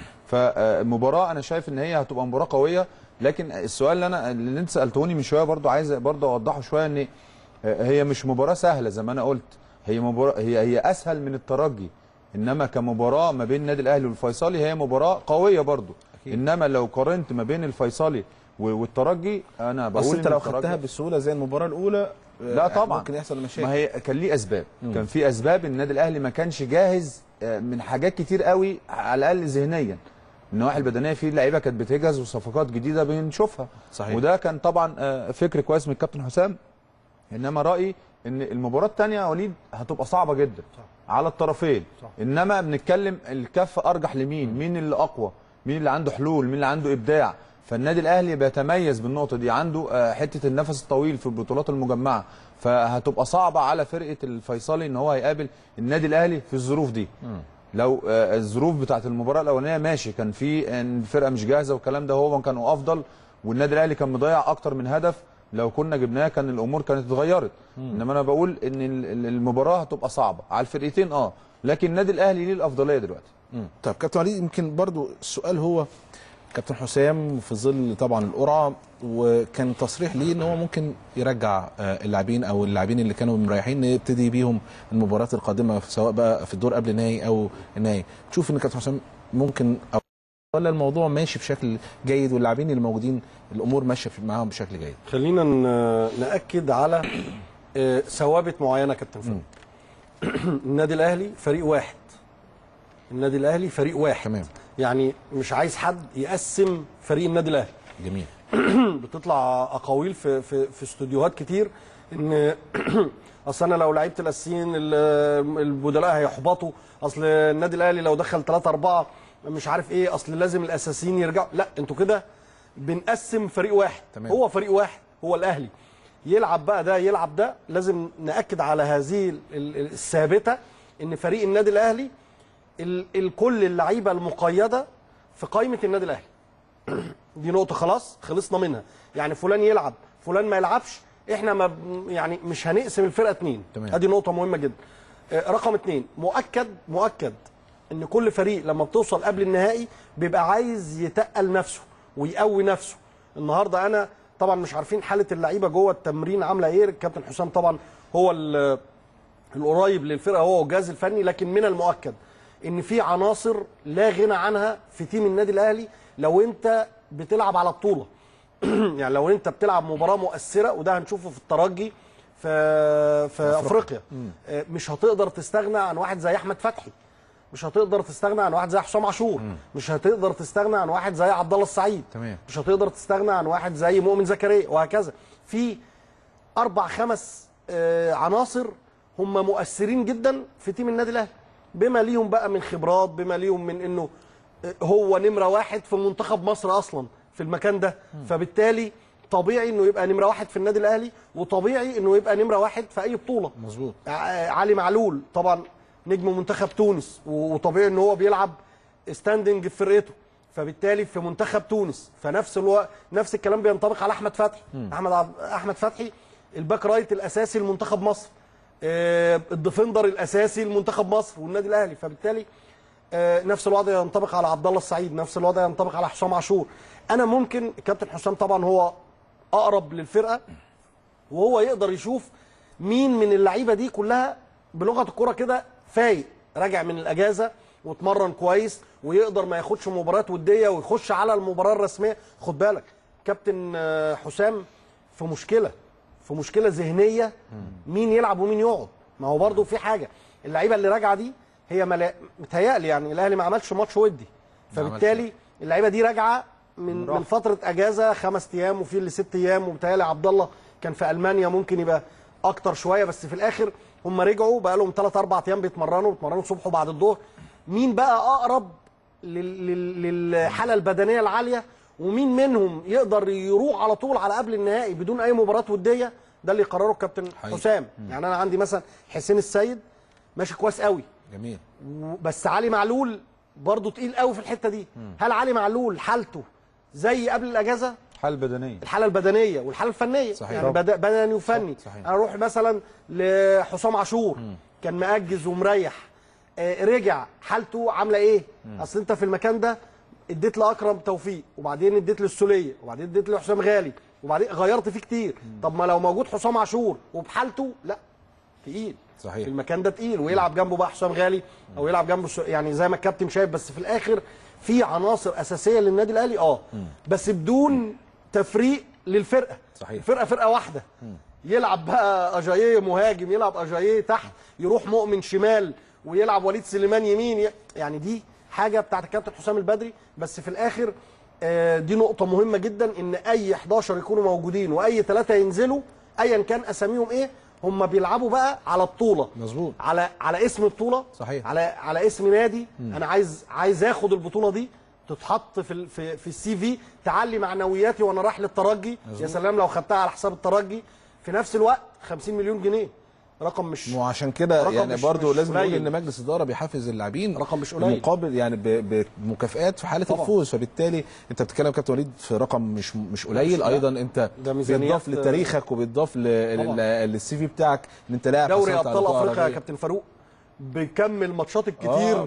فمباراه انا شايف ان هي هتبقى مباراه قويه. لكن السؤال اللي انت سالتوني من شويه برضو عايز برضو اوضحه شويه، ان هي مش مباراه سهله زي ما انا قلت، هي مباراه هي اسهل من الترجي، انما كمباراه ما بين النادي الاهلي والفيصلي هي مباراه قويه برضو. أكيد. انما لو قارنت ما بين الفيصلي والترجي انا بقول بس انت لو خدتها بسهوله زي المباراه الاولى لا طبعا ممكن يحصل مشاكل. ما هي كان ليه اسباب، كان في اسباب النادي الاهلي ما كانش جاهز من حاجات كتير قوي، على الاقل ذهنيا. النواحي البدنيه في لعيبه كانت بتجهز وصفقات جديده بنشوفها. صحيح. وده كان طبعا فكر كويس من الكابتن حسام. انما رايي ان المباراه الثانيه يا وليد هتبقى صعبه جدا. صح. على الطرفين. صح. انما بنتكلم الكفه ارجح لمين، مين اللي اقوى، مين اللي عنده حلول، مين اللي عنده ابداع. فالنادي الاهلي بيتميز بالنقطه دي، عنده حته النفس الطويل في البطولات المجمعه، فهتبقى صعبه على فرقه الفيصلي ان هو هيقابل النادي الاهلي في الظروف دي. لو الظروف بتاعه المباراه الاولانيه ماشي، كان في ان الفرقه مش جاهزه والكلام ده، هو كانوا افضل والنادي الاهلي كان مضيع اكتر من هدف، لو كنا جبناه كان الامور كانت اتغيرت. انما انا بقول ان المباراه هتبقى صعبه على الفرقتين لكن النادي الاهلي ليه الافضليه دلوقتي. طب كابتن وليد، يمكن برضو السؤال هو كابتن حسام في ظل طبعا القرعه، وكان تصريح ليه ان هو ممكن يرجع اللاعبين او اللاعبين اللي كانوا مريحين نبتدي بيهم المباريات القادمه، سواء بقى في الدور قبل النهائي او النهائي. تشوف ان كابتن حسام ممكن أو ولا الموضوع ماشي بشكل جيد واللاعبين اللي موجودين الامور ماشيه معاهم بشكل جيد؟ خلينا ناكد على ثوابت معينه كابتن فهمي. النادي الاهلي فريق واحد، النادي الاهلي فريق واحد تمام. يعني مش عايز حد يقسم فريق النادي الاهلي. جميل. بتطلع اقاويل في استوديوهات كتير ان اصل انا لو لعيبه الاساسيين البدلاء هيحبطوا، اصل النادي الاهلي لو دخل 3 4 مش عارف ايه، اصل لازم الاساسيين يرجعوا. لا، انتوا كده بنقسم فريق واحد. تمام. هو فريق واحد، هو الاهلي. يلعب بقى ده يلعب ده، لازم ناكد على هذه الثابته ان فريق النادي الاهلي كل اللعيبه المقيده في قائمه النادي الاهلي. دي نقطه خلاص خلصنا منها. يعني فلان يلعب فلان ما يلعبش، احنا ما يعني مش هنقسم الفرقه 2. ادي نقطه مهمه جدا. رقم 2، مؤكد ان كل فريق لما بتوصل قبل النهائي بيبقى عايز يتقل نفسه ويقوي نفسه. النهارده انا طبعا مش عارفين حاله اللعيبه جوه التمرين عامله ايه، الكابتن حسام طبعا هو القريب للفرقه هو والجهاز الفني، لكن من المؤكد ان في عناصر لا غنى عنها في تيم النادي الاهلي لو انت بتلعب على البطوله. يعني لو انت بتلعب مباراه مؤثره، وده هنشوفه في الترجي في افريقيا، مش هتقدر تستغنى عن واحد زي احمد فتحي، مش هتقدر تستغنى عن واحد زي حسام عاشور، مش هتقدر تستغنى عن واحد زي عبد الله السعيد، تمام. مش هتقدر تستغنى عن واحد زي مؤمن زكريا، وهكذا. في 4 5 عناصر هم مؤثرين جدا في تيم النادي الاهلي، بما ليهم بقى من خبرات، بما ليهم من انه هو نمره 1 في منتخب مصر اصلا في المكان ده، فبالتالي طبيعي انه يبقى نمره 1 في النادي الاهلي، وطبيعي انه يبقى نمره 1 في اي بطوله. مظبوط. علي معلول طبعا نجم منتخب تونس، وطبيعي ان هو بيلعب ستاندنج في فرقته، فبالتالي في منتخب تونس، فنفس نفس الكلام بينطبق على احمد فتحي. احمد فتحي الباك رايت الاساسي لمنتخب مصر، الديفندر الاساسي لمنتخب مصر والنادي الاهلي، فبالتالي نفس الوضع ينطبق على عبد الله السعيد، نفس الوضع ينطبق على حسام عاشور. انا ممكن الكابتن حسام طبعا هو اقرب للفرقه، وهو يقدر يشوف مين من اللعيبه دي كلها بلغه الكوره كده فايق، راجع من الاجازه واتمرن كويس، ويقدر ما ياخدش مباريات وديه ويخش على المباراه الرسميه. خد بالك كابتن حسام في مشكله ذهنيه، مين يلعب ومين يقعد. ما هو برضو في حاجه، اللعيبه اللي راجعه دي هي متهيألي يعني الاهلي ما عملش ماتش ودي، فبالتالي اللعيبه دي راجعه من فتره اجازه 5 ايام وفي اللي 6 ايام، وبالتالي عبد الله كان في المانيا ممكن يبقى اكتر شويه، بس في الاخر هم رجعوا بقى لهم 3 4 ايام بيتمرنوا الصبح وبعد الظهر. مين بقى اقرب للحاله البدنيه العاليه، ومين منهم يقدر يروح على طول على قبل النهائي بدون اي مباراه وديه، ده اللي يقرره الكابتن حسام. يعني انا عندي مثلا حسين السيد ماشي كويس قوي، جميل، بس علي معلول برضه تقيل قوي في الحته دي. هل علي معلول حالته زي قبل الاجازه؟ الحاله البدنيه والحاله الفنيه، صحيح. يعني بدني وفني. انا اروح مثلا لحسام عاشور كان مأجز ومريح، رجع حالته عامله ايه؟ اصل انت في المكان ده اديت لاكرم توفيق، وبعدين اديت للسوليه، وبعدين اديت لحسام غالي، وبعدين غيرت فيه كتير. طب ما لو موجود حسام عاشور وبحالته، لا تقيل، صحيح، في المكان ده تقيل، ويلعب جنبه بقى حسام غالي او يلعب جنبه يعني زي ما الكابتن شايف. بس في الاخر في عناصر اساسيه للنادي الاهلي، بس بدون تفريق للفرقه. صحيح. الفرقه فرقه واحده. يلعب بقى اجاييه مهاجم، يلعب اجاييه تحت، يروح مؤمن شمال، ويلعب وليد سليمان يمين، يعني دي حاجه بتاعت الكابتن حسام البدري. بس في الاخر دي نقطه مهمه جدا، ان اي 11 يكونوا موجودين واي 3 ينزلوا ايا كان اساميهم ايه، هم بيلعبوا بقى على بطوله. مظبوط. على اسم بطوله. صحيح. على اسم نادي. انا عايز اخد البطوله دي تتحط في السي في، تعلي معنوياتي وانا رايح للترجي. يا سلام لو خدتها على حساب الترجي. في نفس الوقت 50 مليون جنيه رقم مش، وعشان كده يعني برضو لازم نقول قليل. ان مجلس الاداره بيحفز اللاعبين رقم مش قليل مقابل يعني بمكافئات في حاله طبعا. الفوز، فبالتالي انت بتتكلم كابتن وليد في رقم مش قليل. ايضا انت بيضاف لتاريخك وبيضاف للسي في بتاعك ان انت لاعب دوري ابطال افريقيا يا كابتن فاروق بكمل ماتشات الكتير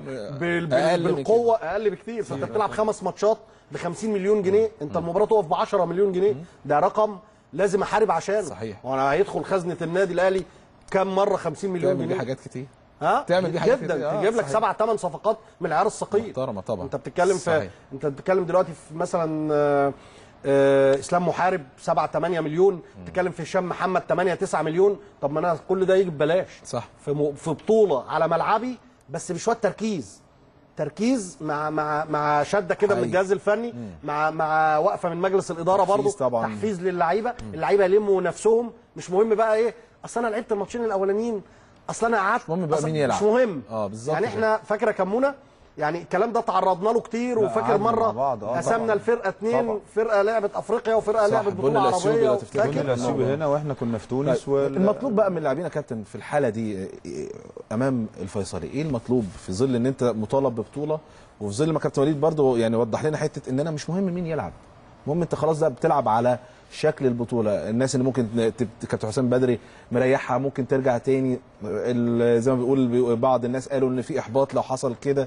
بالقوه اقل بكتير. فانت بتلعب 5 ماتشات ب 50 مليون جنيه، انت المباراه تقف ب 10 مليون جنيه. ده رقم لازم احارب عشانه. صحيح. وانا هيدخل خزنه النادي الاهلي كام مره 50 مليون جنيه؟ تعمل حاجات كتير. تعمل دي حاجات جدا، تجيب لك 7 8 صفقات من العيار الثقيل. محترمه طبعا. انت بتتكلم انت بتتكلم دلوقتي في مثلا اسلام محارب 7 8 مليون، بتتكلم في هشام محمد 8 9 مليون. طب ما انا كل ده يجي ببلاش. صح. في بطوله على ملعبي بس بشويه تركيز. تركيز مع شده كده من الجهاز الفني، مع وقفه من مجلس الاداره برضه، تحفيز للعيبه، اللعيبه يلموا نفسهم. مش مهم بقى ايه اصل انا لعبت الماتشين الاولانيين، اصل انا قعدت، مش مهم بقى مين يلعب، مش مهم. بالظبط يعني احنا فاكره كمونه، يعني الكلام ده تعرضنا له كتير، وفاكر مره قسمنا الفرقه 2 فرقه لعبت افريقيا وفرقه لعبت بطوله عربيه، فاكر الاسيوبي هنا واحنا كنا في تونس. المطلوب بقى من اللاعبين يا كابتن في الحاله دي امام الفيصلي ايه المطلوب في ظل ان انت مطالب ببطوله، وفي ظل ما كابتن وليد برضو يعني وضح لنا حته ان انا مش مهم مين يلعب، المهم انت خلاص ده بتلعب على شكل البطوله. الناس اللي ممكن كابتن حسام بدري مريحها ممكن ترجع تاني، زي ما بيقول بعض الناس قالوا ان في احباط لو حصل كده.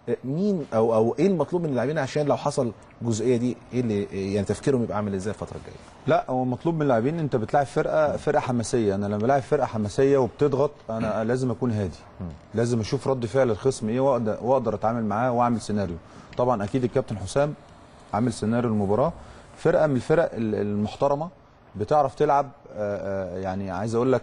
مين او ايه المطلوب من اللاعبين عشان لو حصل الجزئيه دي ايه اللي يعني تفكيرهم يبقى عامل ازاي الفتره الجايه؟ لا هو مطلوب من اللاعبين، انت بتلاعب فرقه حماسيه. انا لما بلاعب فرقه حماسيه وبتضغط انا لازم اكون هادي، لازم اشوف رد فعل الخصم ايه واقدر اتعامل معاه واعمل سيناريو. طبعا اكيد الكابتن حسام عامل سيناريو المباراه. فرقه من الفرق المحترمه بتعرف تلعب، يعني عايز اقول لك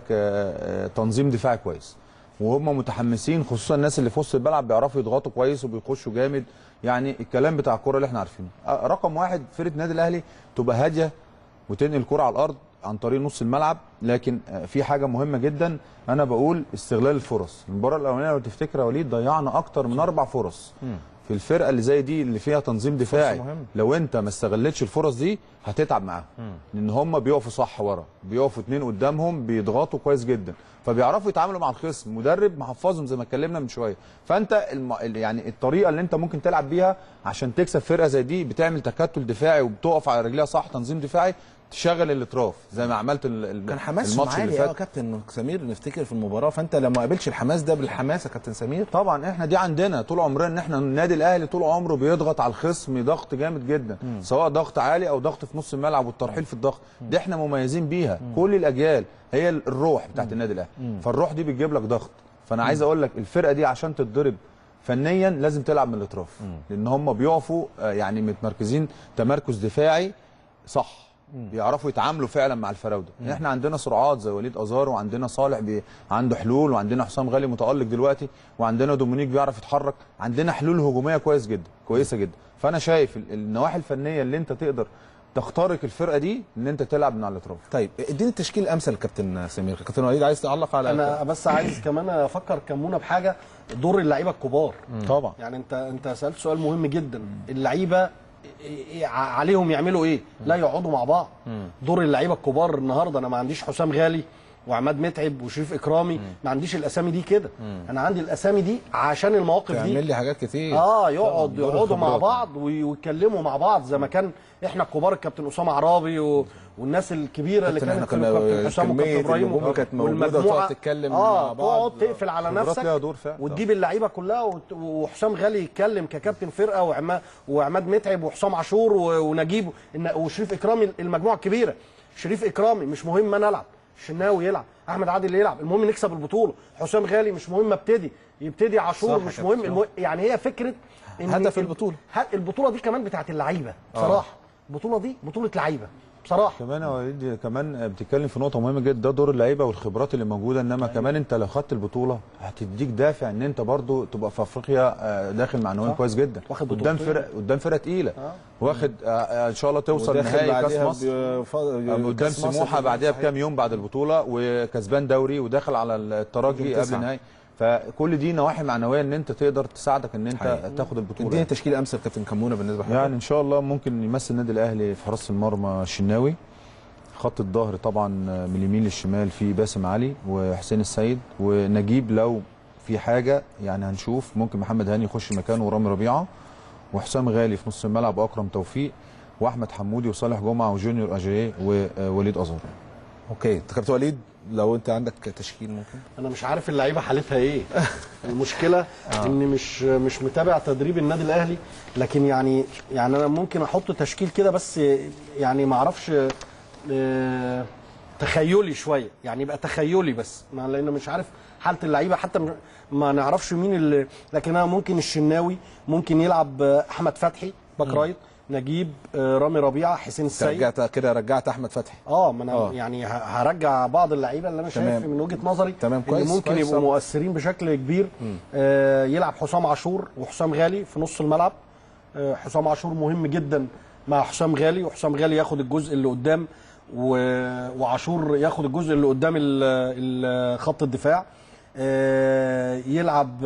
تنظيم دفاعي كويس، وهم متحمسين، خصوصا الناس اللي في وسط الملعب بيعرفوا يضغطوا كويس وبيخشوا جامد. يعني الكلام بتاع الكوره اللي احنا عارفينه. رقم واحد فرقه النادي الاهلي تبقى هاديه وتنقل الكوره على الارض عن طريق نص الملعب. لكن في حاجه مهمه جدا انا بقول استغلال الفرص. المباراه الاولانيه لو تفتكر يا وليد ضيعنا اكتر من 4 فرص. في الفرقه اللي زي دي اللي فيها تنظيم دفاعي، لو انت ما استغلتش الفرص دي هتتعب معاهم، لان هم بيقفوا صح ورا، بيقفوا 2 قدامهم، بيضغطوا كويس جدا، فبيعرفوا يتعاملوا مع الخصم. مدرب محفظهم زي ما اتكلمنا من شويه. فانت يعني الطريقه اللي انت ممكن تلعب بيها عشان تكسب فرقه زي دي بتعمل تكتل دفاعي وبتقف على رجليها صح، تنظيم دفاعي، تشغل الاطراف زي ما عملت كان حماس عالي يا كابتن سمير نفتكر في المباراه. فانت لما ما قابلتش الحماس ده بالحماس يا كابتن سمير، طبعا احنا دي عندنا طول عمرنا ان احنا النادي الاهلي طول عمره بيضغط على الخصم ضغط جامد جدا، سواء ضغط عالي او ضغط في نص الملعب والترحيل في الضغط. دي احنا مميزين بيها. كل الاجيال هي الروح بتاعت النادي الاهلي، فالروح دي بتجيب لك ضغط. فانا عايز اقول لك الفرقه دي عشان تتضرب فنيا لازم تلعب من الاطراف، لان هم بيقفوا يعني متمركزين تمركز دفاعي صح، بيعرفوا يتعاملوا فعلا مع الفراوده. احنا عندنا سرعات زي وليد ازار، وعندنا صالح عنده حلول، وعندنا حسام غالي متالق دلوقتي، وعندنا دومينيك بيعرف يتحرك، عندنا حلول هجوميه كويسه جدا. فانا شايف النواحي الفنيه اللي انت تقدر تخترق الفرقه دي ان انت تلعب من على الاطراف. طيب اديني التشكيل الامثل كابتن سمير. كابتن وليد عايز تعلق على انا بس عايز كمان افكر كمونه بحاجه، دور اللعيبه الكبار. طبعا يعني انت سالت سؤال مهم جدا، اللعيبه عليهم يعملوا ايه؟ لا يقعدوا مع بعض. دور اللعيبه الكبار النهارده، انا ما عنديش حسام غالي وعماد متعب وشريف اكرامي، ما عنديش الاسامي دي كده. انا عندي الاسامي دي عشان المواقف دي تعمل لي حاجات كتير. يقعدوا مع بعض ويتكلموا مع بعض زي ما كان احنا الكبار، الكابتن اسامه عرابي والناس الكبيره اللي كانوا كابتن حسام وكابتن ابراهيم كانت موجوده وتقعد تتكلم مع بعض، تقعد تقفل على نفسك وتجيب اللعيبه كلها، وحسام غالي يتكلم ككابتن فرقه، وعماد متعب وحسام عاشور ونجيب وشريف اكرامي، المجموعه الكبيره. شريف اكرامي مش مهم انا العب، الشناوي يلعب، احمد عادل يلعب، المهم نكسب البطوله. حسام غالي مش مهم يبتدي عاشور مش مهم. يعني هي فكره هدف البطوله دي كمان بتاعت اللعيبه بصراحه. البطوله دي بطوله لعيبه بصراحه. كمان يا وليد كمان بتتكلم في نقطه مهمه جدا، ده دور اللعيبه والخبرات اللي موجوده. انما كمان انت لو خدت البطوله هتديك دافع ان انت برضو تبقى في افريقيا داخل معنويا كويس جدا، قدام فرقه تقيله، واخد ان شاء الله توصل نهائي كاس مصر قدام سموحه بعدها بكام يوم بعد البطوله، وكسبان دوري وداخل على الترجي قبل النهائي. فكل دي نواحي معنويه ان انت تقدر تساعدك ان انت تاخد البطوله. اديني تشكيل امثل كابتن كمونه بالنسبه لحضرتك. يعني ان شاء الله ممكن يمثل النادي الاهلي في حراسه المرمى الشناوي، خط الظهر طبعا من اليمين للشمال في باسم علي وحسين السيد ونجيب، لو في حاجه يعني هنشوف ممكن محمد هاني يخش مكانه ورامي ربيعه، وحسام غالي في نص الملعب واكرم توفيق واحمد حمودي وصالح جمعه وجونيور اجاييه ووليد ازار. اوكي كابتن وليد لو انت عندك تشكيل ممكن. انا مش عارف اللعيبه حالتها ايه. المشكله اني مش متابع تدريب النادي الاهلي، لكن يعني انا ممكن احط تشكيل كده بس يعني ما اعرفش، تخيلي شويه، يعني يبقى تخيلي بس، لان مش عارف حاله اللعيبه، حتى ما نعرفش مين لكن انا ممكن الشناوي، ممكن يلعب احمد فتحي باك رايت، نجيب، رامي ربيعه، حسين السيد. رجعت احمد فتحي. ما انا يعني هرجع بعض اللعيبه اللي انا شايف من وجهه نظري تمام اللي ممكن يبقوا مؤثرين بشكل كبير. يلعب حسام عاشور وحسام غالي في نص الملعب. حسام عاشور مهم جدا مع حسام غالي، وحسام غالي ياخد الجزء اللي قدام وعاشور ياخد الجزء اللي قدام خط الدفاع. يلعب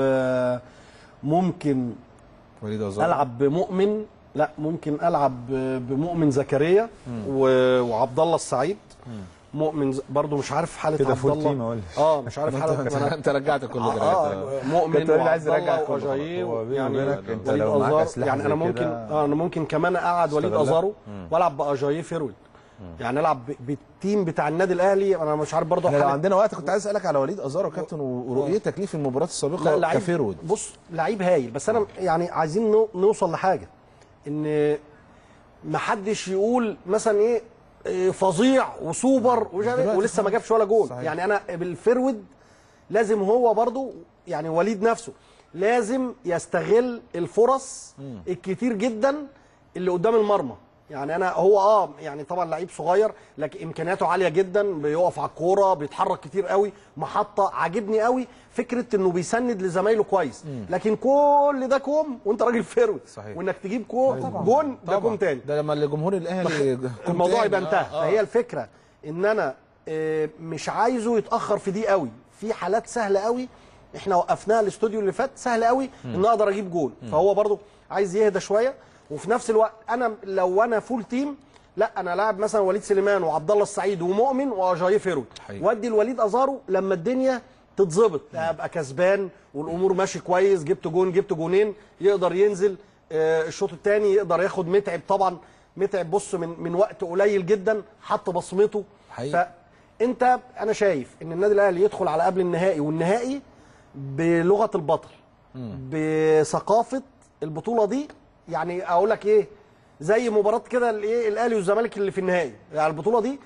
ممكن وليد أزارو. العب بمؤمن، لا ممكن العب بمؤمن زكريا وعبد الله السعيد. مؤمن برضو مش عارف حاله عبد الله. مش عارف حاله. انت رجعت كل ده. مؤمن وعبد الله واجاييه يعني وليد أزارو. يعني انا ممكن كمان اقعد وليد أزارو والعب باجاييه فيرويد. يعني العب بالتيم بتاع النادي الاهلي. انا مش عارف برضه لو عندنا وقت كنت عايز اسالك على وليد أزارو كابتن ورؤيتك ليه في المباراه السابقه كفيرود. بص لعيب هايل، بس انا يعني عايزين نوصل لحاجه ان ما حدش يقول مثلا ايه فظيع وسوبر ولسه ما جابش ولا جول. يعني انا بالفيرود لازم هو برضه يعني وليد نفسه لازم يستغل الفرص الكتير جدا اللي قدام المرمى. يعني انا هو يعني طبعا لعيب صغير لكن امكانياته عاليه جدا، بيقف على الكوره، بيتحرك كتير قوي، محطه. عاجبني قوي فكره انه بيسند لزمايله كويس. لكن كل ده كوم وانت راجل فيرود، وانك تجيب جون ده كوم تاني. ده لما الجمهور الاهلي الموضوع يبقى انتهى. فهي الفكره ان انا مش عايزه يتاخر في دي قوي. في حالات سهله قوي احنا وقفناها الاستوديو اللي فات، سهل قوي ان اقدر اجيب جول. فهو برضو عايز يهدى شويه. وفي نفس الوقت انا لو انا فول تيم، لا انا لاعب مثلا وليد سليمان وعبد الله السعيد ومؤمن واجاييه فيرود، وادي الوليد أزارو لما الدنيا تتظبط ابقى كسبان والامور ماشي كويس، جبت جون جبت جونين، يقدر ينزل الشوط الثاني، يقدر ياخد متعب. طبعا متعب بص من وقت قليل جدا حط بصمته. فانت انا شايف ان النادي الاهلي يدخل على قبل النهائي والنهائي بلغه البطل، بثقافه البطوله دي. يعني اقول لك ايه، زي مباراه كده الايه الاهلي والزمالك اللي في النهائي. يعني البطوله دي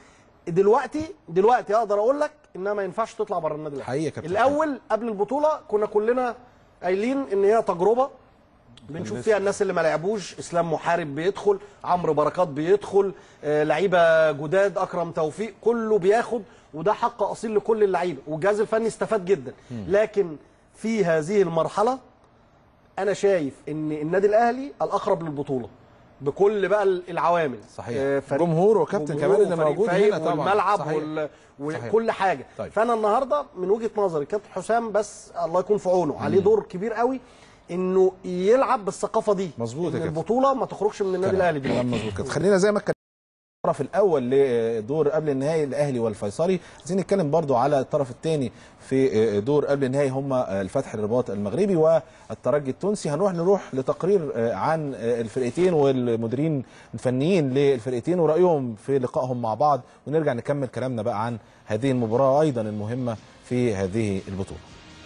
دلوقتي اقدر اقول لك انها ما ينفعش تطلع بره النادي الاهلي. الاول قبل البطوله كنا كلنا قايلين ان هي تجربه بنشوف فيها الناس اللي ما لعبوش. اسلام محارب بيدخل، عمرو بركات بيدخل، لعيبه جداد، اكرم توفيق، كله بياخد، وده حق اصيل لكل اللعيبه، والجهاز الفني استفاد جدا. لكن في هذه المرحله انا شايف ان النادي الاهلي الاقرب للبطوله بكل بقى العوامل. صحيح. جمهور وكابتن كمان اللي موجود هنا طبعا، والملعب وكل حاجه. طيب. فانا النهارده من وجهه نظري كابتن حسام بس الله يكون في عونه، عليه دور كبير قوي انه يلعب بالثقافه دي. مظبوط. ان البطوله ما تخرجش من النادي الاهلي دي. مظبوط كده. خلينا زي ما الطرف الاول لدور قبل النهائي الاهلي والفيصلي، عايزين نتكلم برضو على الطرف الثاني في دور قبل النهائي هم الفتح الرباط المغربي والترجي التونسي. نروح لتقرير عن الفرقتين والمديرين الفنيين للفرقتين ورايهم في لقائهم مع بعض، ونرجع نكمل كلامنا بقى عن هذه المباراه ايضا المهمه في هذه البطوله.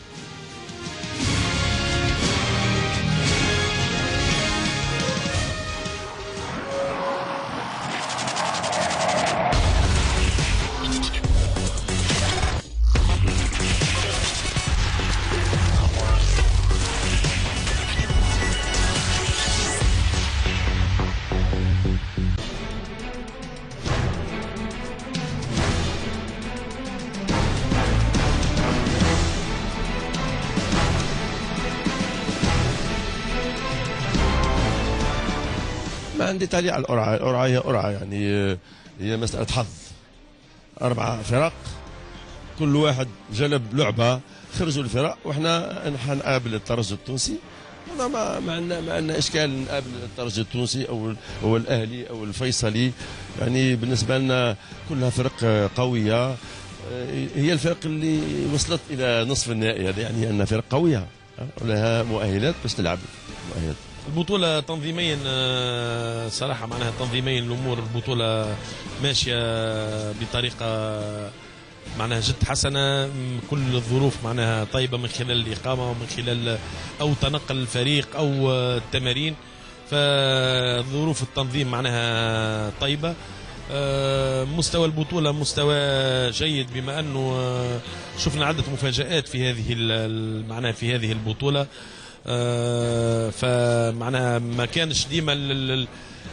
ما عندي تعليق على القرعه. القرعه هي قرعه، يعني هي مساله حظ. 4 فرق كل واحد جلب لعبه، خرجوا الفرق، واحنا حنقابل الترجي التونسي. انا ما عندنا اشكال نقابل الترجي التونسي او الاهلي او الفيصلي. يعني بالنسبه لنا كلها فرق قويه، هي الفرق اللي وصلت الى نصف النهائي هذا يعني انها فرق قويه ولها مؤهلات باش تلعب مؤهلات. البطولة تنظيميا صراحة معناها تنظيميا الأمور البطولة ماشية بطريقة معناها جد حسنة. كل الظروف معناها طيبة من خلال الإقامة ومن خلال أو تنقل الفريق أو التمارين، فظروف التنظيم معناها طيبة. مستوى البطولة مستوى جيد، بما أنه شفنا عدة مفاجآت في هذه معناها في هذه البطولة. فمعناها ما كانش ديما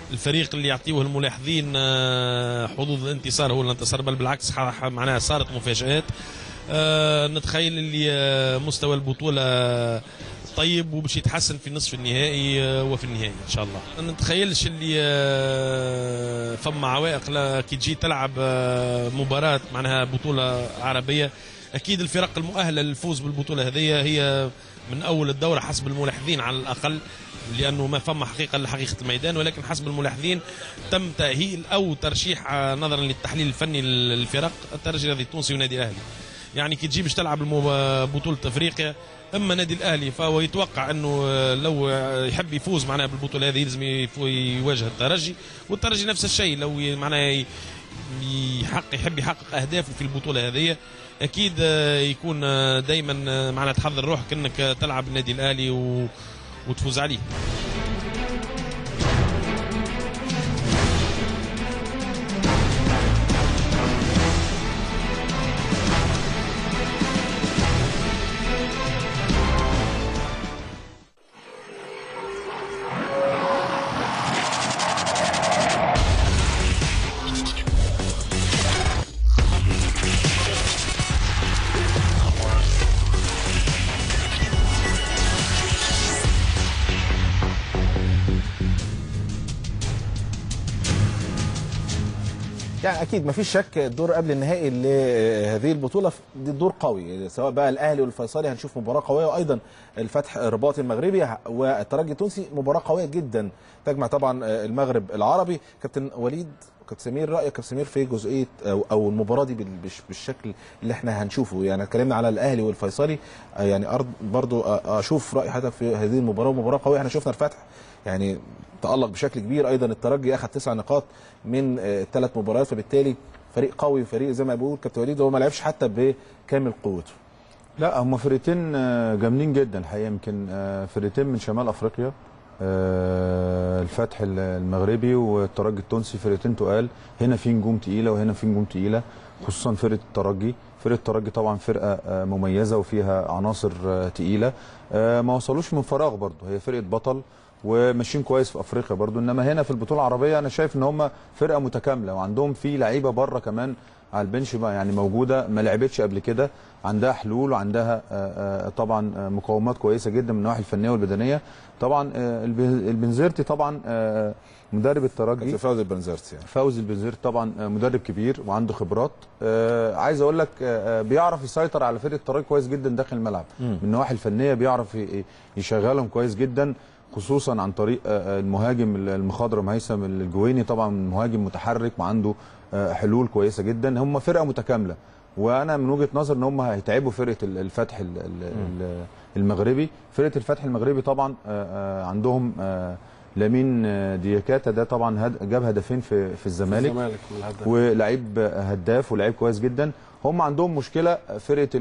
الفريق اللي يعطيوه الملاحظين حظوظ الانتصار هو الانتصار، بل بالعكس معناها صارت مفاجآت. نتخيل اللي مستوى البطولة طيب وباش يتحسن في نصف النهائي وفي النهائي ان شاء الله. ما نتخيلش اللي فما عوائق كي تجي تلعب مباراة معناها بطولة عربية. اكيد الفرق المؤهلة للفوز بالبطولة هذه هي من اول الدورة حسب الملاحظين على الاقل، لانه ما فما حقيقة لحقيقة الميدان، ولكن حسب الملاحظين تم تأهيل او ترشيح نظرا للتحليل الفني للفرق الترجي الرياضي التونسي ونادي الاهلي. يعني كي تجي باش تلعب بطولة افريقيا اما نادي الاهلي فهو يتوقع انه لو يحب يفوز معناها بالبطوله هذه لازم يواجه الترجي، والترجي نفس الشيء لو معناها يحب يحقق اهدافه في البطوله هذه اكيد يكون دائما معناها تحضر روحك انك تلعب النادي الاهلي وتفوز عليه. يعني اكيد مفيش شك الدور قبل النهائي لهذه البطوله دي دور قوي، سواء بقى الاهلي والفيصلي هنشوف مباراه قويه، وايضا الفتح الرباطي المغربي والترجي التونسي مباراه قويه جدا تجمع طبعا المغرب العربي. كابتن وليد كابتن سمير، رايك كابتن سمير في جزئيه او المباراه دي بالشكل اللي احنا هنشوفه؟ يعني اتكلمنا على الاهلي والفيصلي، يعني برضو اشوف راي حضرتك في هذه المباراه، مباراه قويه. احنا شفنا الفتح يعني تألق بشكل كبير، ايضا الترجي اخذ 9 نقاط من 3 مباريات، فبالتالي فريق قوي، فريق زي ما بيقول كابتن وليد هو ما لعبش حتى بكامل قوته. لا هم فرقتين جامدين جدا الحقيقه، يمكن فرقتين من شمال افريقيا، الفتح المغربي والترجي التونسي، فرقتين تقال. هنا في نجوم تقيله وهنا في نجوم تقيله، خصوصا فرقه الترجي. فرقه الترجي طبعا فرقه مميزه وفيها عناصر تقيله، ما وصلوش من فراغ برضه، هي فرقه بطل وماشيين كويس في افريقيا برضو. انما هنا في البطوله العربيه انا شايف ان هم فرقه متكامله، وعندهم في لعيبه بره كمان على البنش بقى يعني موجوده ما لعبتش قبل كده، عندها حلول وعندها طبعا مقومات كويسه جدا من الناحيه الفنيه والبدنيه. طبعا البنزرتي طبعا مدرب الترجي فوزي البنزرتي، يعني فوزي البنزرتي طبعا مدرب كبير وعنده خبرات. عايز اقول لك بيعرف يسيطر على فرقه الترجي كويس جدا داخل الملعب، من النواحي الفنيه بيعرف يشغلهم كويس جدا، خصوصا عن طريق المهاجم المخضرم هيثم الجويني، طبعا مهاجم متحرك وعنده حلول كويسه جدا. هم فرقه متكامله، وانا من وجهه نظر ان هم هيتعبوا فرقه الفتح المغربي. فرقه الفتح المغربي طبعا عندهم لامين دياكاتا، ده طبعا جاب هدفين في الزمالك ولعيب هداف ولعيب كويس جدا. هم عندهم مشكله فرقه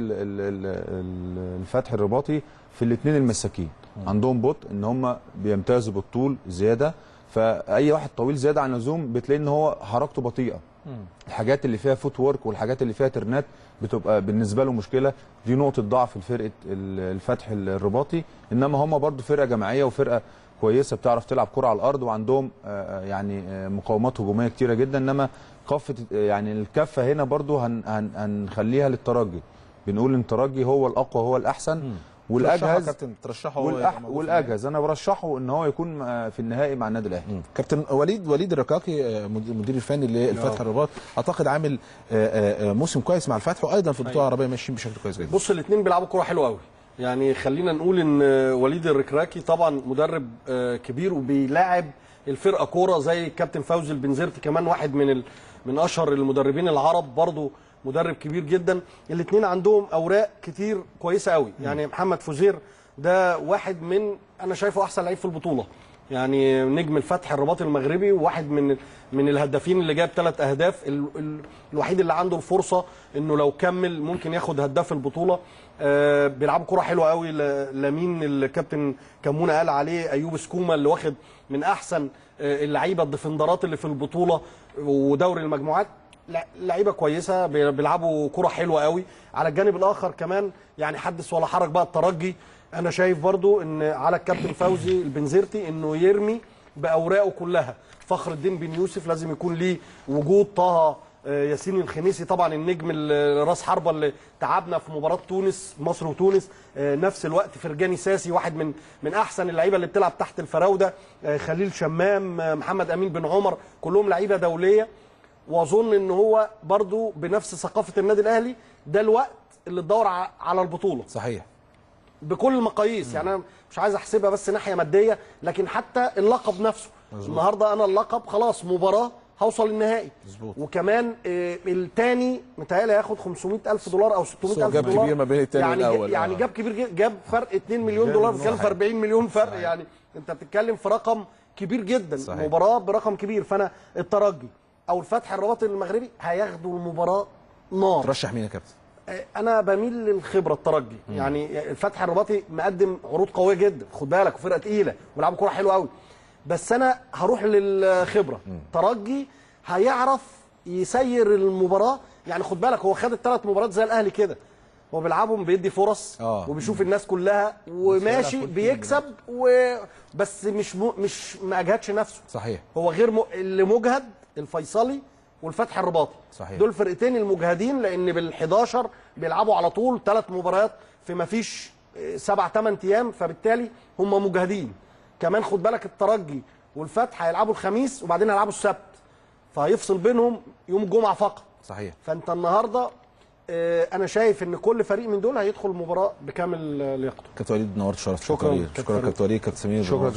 الفتح الرباطي في الاثنين المساكين، عندهم بطء ان هم بيمتازوا بالطول زياده، فاي واحد طويل زياده عن اللزوم بتلاقي ان هو حركته بطيئه. الحاجات اللي فيها فوت وورك والحاجات اللي فيها ترنات بتبقى بالنسبه له مشكله، دي نقطه ضعف لفرقه الفتح الرباطي. انما هم برضو فرقه جماعيه وفرقه كويسه بتعرف تلعب كره على الارض، وعندهم يعني مقاومات هجوميه كتيره جدا. انما كفه يعني الكفه هنا برضو هنخليها للترجي، بنقول ان الترجي هو الاقوى هو الاحسن والاجهز. والاجهز انا برشحه ان هو يكون في النهائي مع النادي الاهلي. كابتن وليد الركاكي المدير الفني للفتح الرباط، اعتقد عامل موسم كويس مع الفتح، وايضا في البطوله العربيه ماشيين بشكل كويس جدا. بص الاثنين بيلعبوا كوره حلوه قوي، يعني خلينا نقول ان وليد الركراكي طبعا مدرب كبير وبيلاعب الفرقه كوره، زي الكابتن فوزي البنزرتي كمان واحد من اشهر المدربين العرب، برضو مدرب كبير جدا. الاثنين عندهم اوراق كتير كويسه قوي، يعني محمد فوزير ده واحد من انا شايفه احسن لعيب في البطوله، يعني نجم الفتح الرباطي المغربي، وواحد من الهدافين اللي جاب 3 اهداف، الوحيد اللي عنده الفرصه انه لو كمل ممكن ياخد هداف البطوله. بيلعبوا كره حلوه قوي. لامين الكابتن كمونه قال عليه ايوب سكوما اللي واخد من احسن اللعيبه الديفندرات اللي في البطوله ودوري المجموعات. لعيبه كويسه بيلعبوا كره حلوه قوي. على الجانب الاخر كمان يعني حدث ولا حرج بقى الترجي، انا شايف برضو ان على الكابتن فوزي البنزرتي انه يرمي باوراقه كلها. فخر الدين بن يوسف لازم يكون ليه وجود. طه ياسين الخنيسي طبعا النجم راس حربه اللي تعبنا في مباراه تونس، مصر وتونس. نفس الوقت فرجاني ساسي واحد من احسن اللعيبه اللي بتلعب تحت الفراوده. خليل شمام، محمد امين بن عمر، كلهم لعيبه دوليه. واظن ان هو برضو بنفس ثقافه النادي الاهلي، ده الوقت اللي تدور على البطوله. صحيح. بكل المقاييس، يعني انا مش عايز احسبها بس ناحيه ماديه، لكن حتى اللقب نفسه. مزبوط. النهارده انا اللقب خلاص، مباراه هوصل للنهائي. مظبوط. وكمان الثاني متهيألي هياخد $500,000 او $600,000. جاب كبير ما بين الثاني والاول. يعني جاب كبير، جاب فرق $2 مليون، بتتكلم في 40 مليون فرق. صحيح. يعني انت بتتكلم في رقم كبير جدا. صحيح. مباراه برقم كبير. فانا الترجي او الفتح الرباطي المغربي هياخدوا المباراه نار. ترشح مين يا كابتن؟ انا بميل للخبره الترجي. يعني الفتح الرباطي مقدم عروض قويه جدا، خد بالك، وفرقه تقيله وبيلعبوا كوره حلوه قوي، بس انا هروح للخبره. ترجي هيعرف يسير المباراه. يعني خد بالك، هو خد ال3 مباريات زي الاهلي كده، هو بيلعبهم بيدي فرص وبيشوف الناس كلها وماشي بيكسب بس مش ما اجهدش نفسه. صحيح. هو غير اللي مجهد الفيصلي والفتح الرباطي. صحيح. دول فرقتين المجهدين، لان بال11 بيلعبوا على طول 3 مباريات في ما فيش 7-8 ايام، فبالتالي هم مجهدين. كمان خد بالك الترجي والفتح هيلعبوا الخميس وبعدين هيلعبوا السبت، فهيفصل بينهم يوم الجمعه فقط. صحيح. فانت النهارده انا شايف ان كل فريق من دول هيدخل المباراه بكامل لياقته. كابتن وليد نورت شرفت. شكرا كابتن وليد، كابتن سمير. شكرا.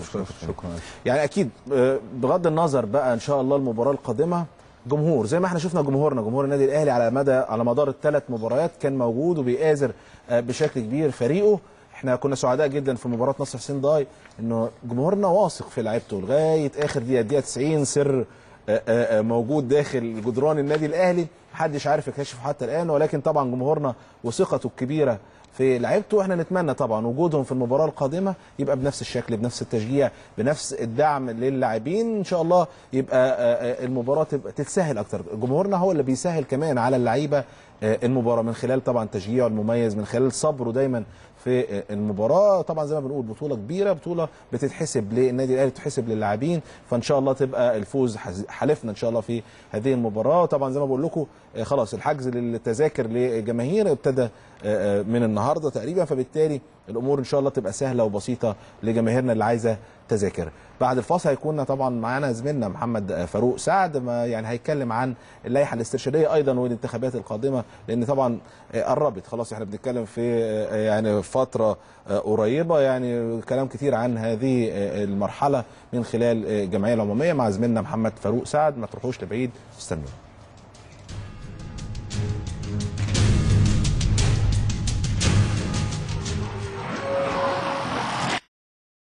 يعني اكيد بغض النظر بقى ان شاء الله المباراه القادمه، جمهور زي ما احنا شفنا جمهور النادي الاهلي على مدار ال3 مباريات كان موجود وبيآزر بشكل كبير فريقه. احنا كنا سعداء جدا في مباراه نصر حسين ضاي انه جمهورنا واثق في لعيبته لغايه اخر دقيقه 90. سر موجود داخل جدران النادي الاهلي محدش عارف يكتشفه حتى الان، ولكن طبعا جمهورنا وثقته الكبيره في لعيبته. احنا نتمنى طبعا وجودهم في المباراه القادمه يبقى بنفس الشكل، بنفس التشجيع، بنفس الدعم للاعبين. ان شاء الله يبقى المباراه تتسهل اكتر. جمهورنا هو اللي بيسهل كمان على اللعيبه المباراه من خلال طبعا تشجيعه المميز، من خلال صبره دايما في المباراه. طبعا زي ما بنقول بطوله كبيره، بطوله بتتحسب للنادي الاهلي، بتتحسب للاعبين، فان شاء الله تبقى الفوز حلفنا ان شاء الله في هذه المباراه. طبعا زي ما بقول لكم خلاص الحجز للتذاكر للجماهير ابتدى من النهارده تقريبا، فبالتالي الامور ان شاء الله تبقى سهله وبسيطه لجماهيرنا اللي عايزه تذاكر. بعد الفاصل هيكون طبعا معانا زميلنا محمد فاروق سعد، يعني هيتكلم عن اللائحه الاسترشاديه ايضا والانتخابات القادمه، لان طبعا قربت خلاص، احنا بنتكلم في يعني فتره قريبه، يعني كلام كتير عن هذه المرحله من خلال الجمعيه العموميه مع زميلنا محمد فاروق سعد. ما تروحوش لبعيد، استنوا.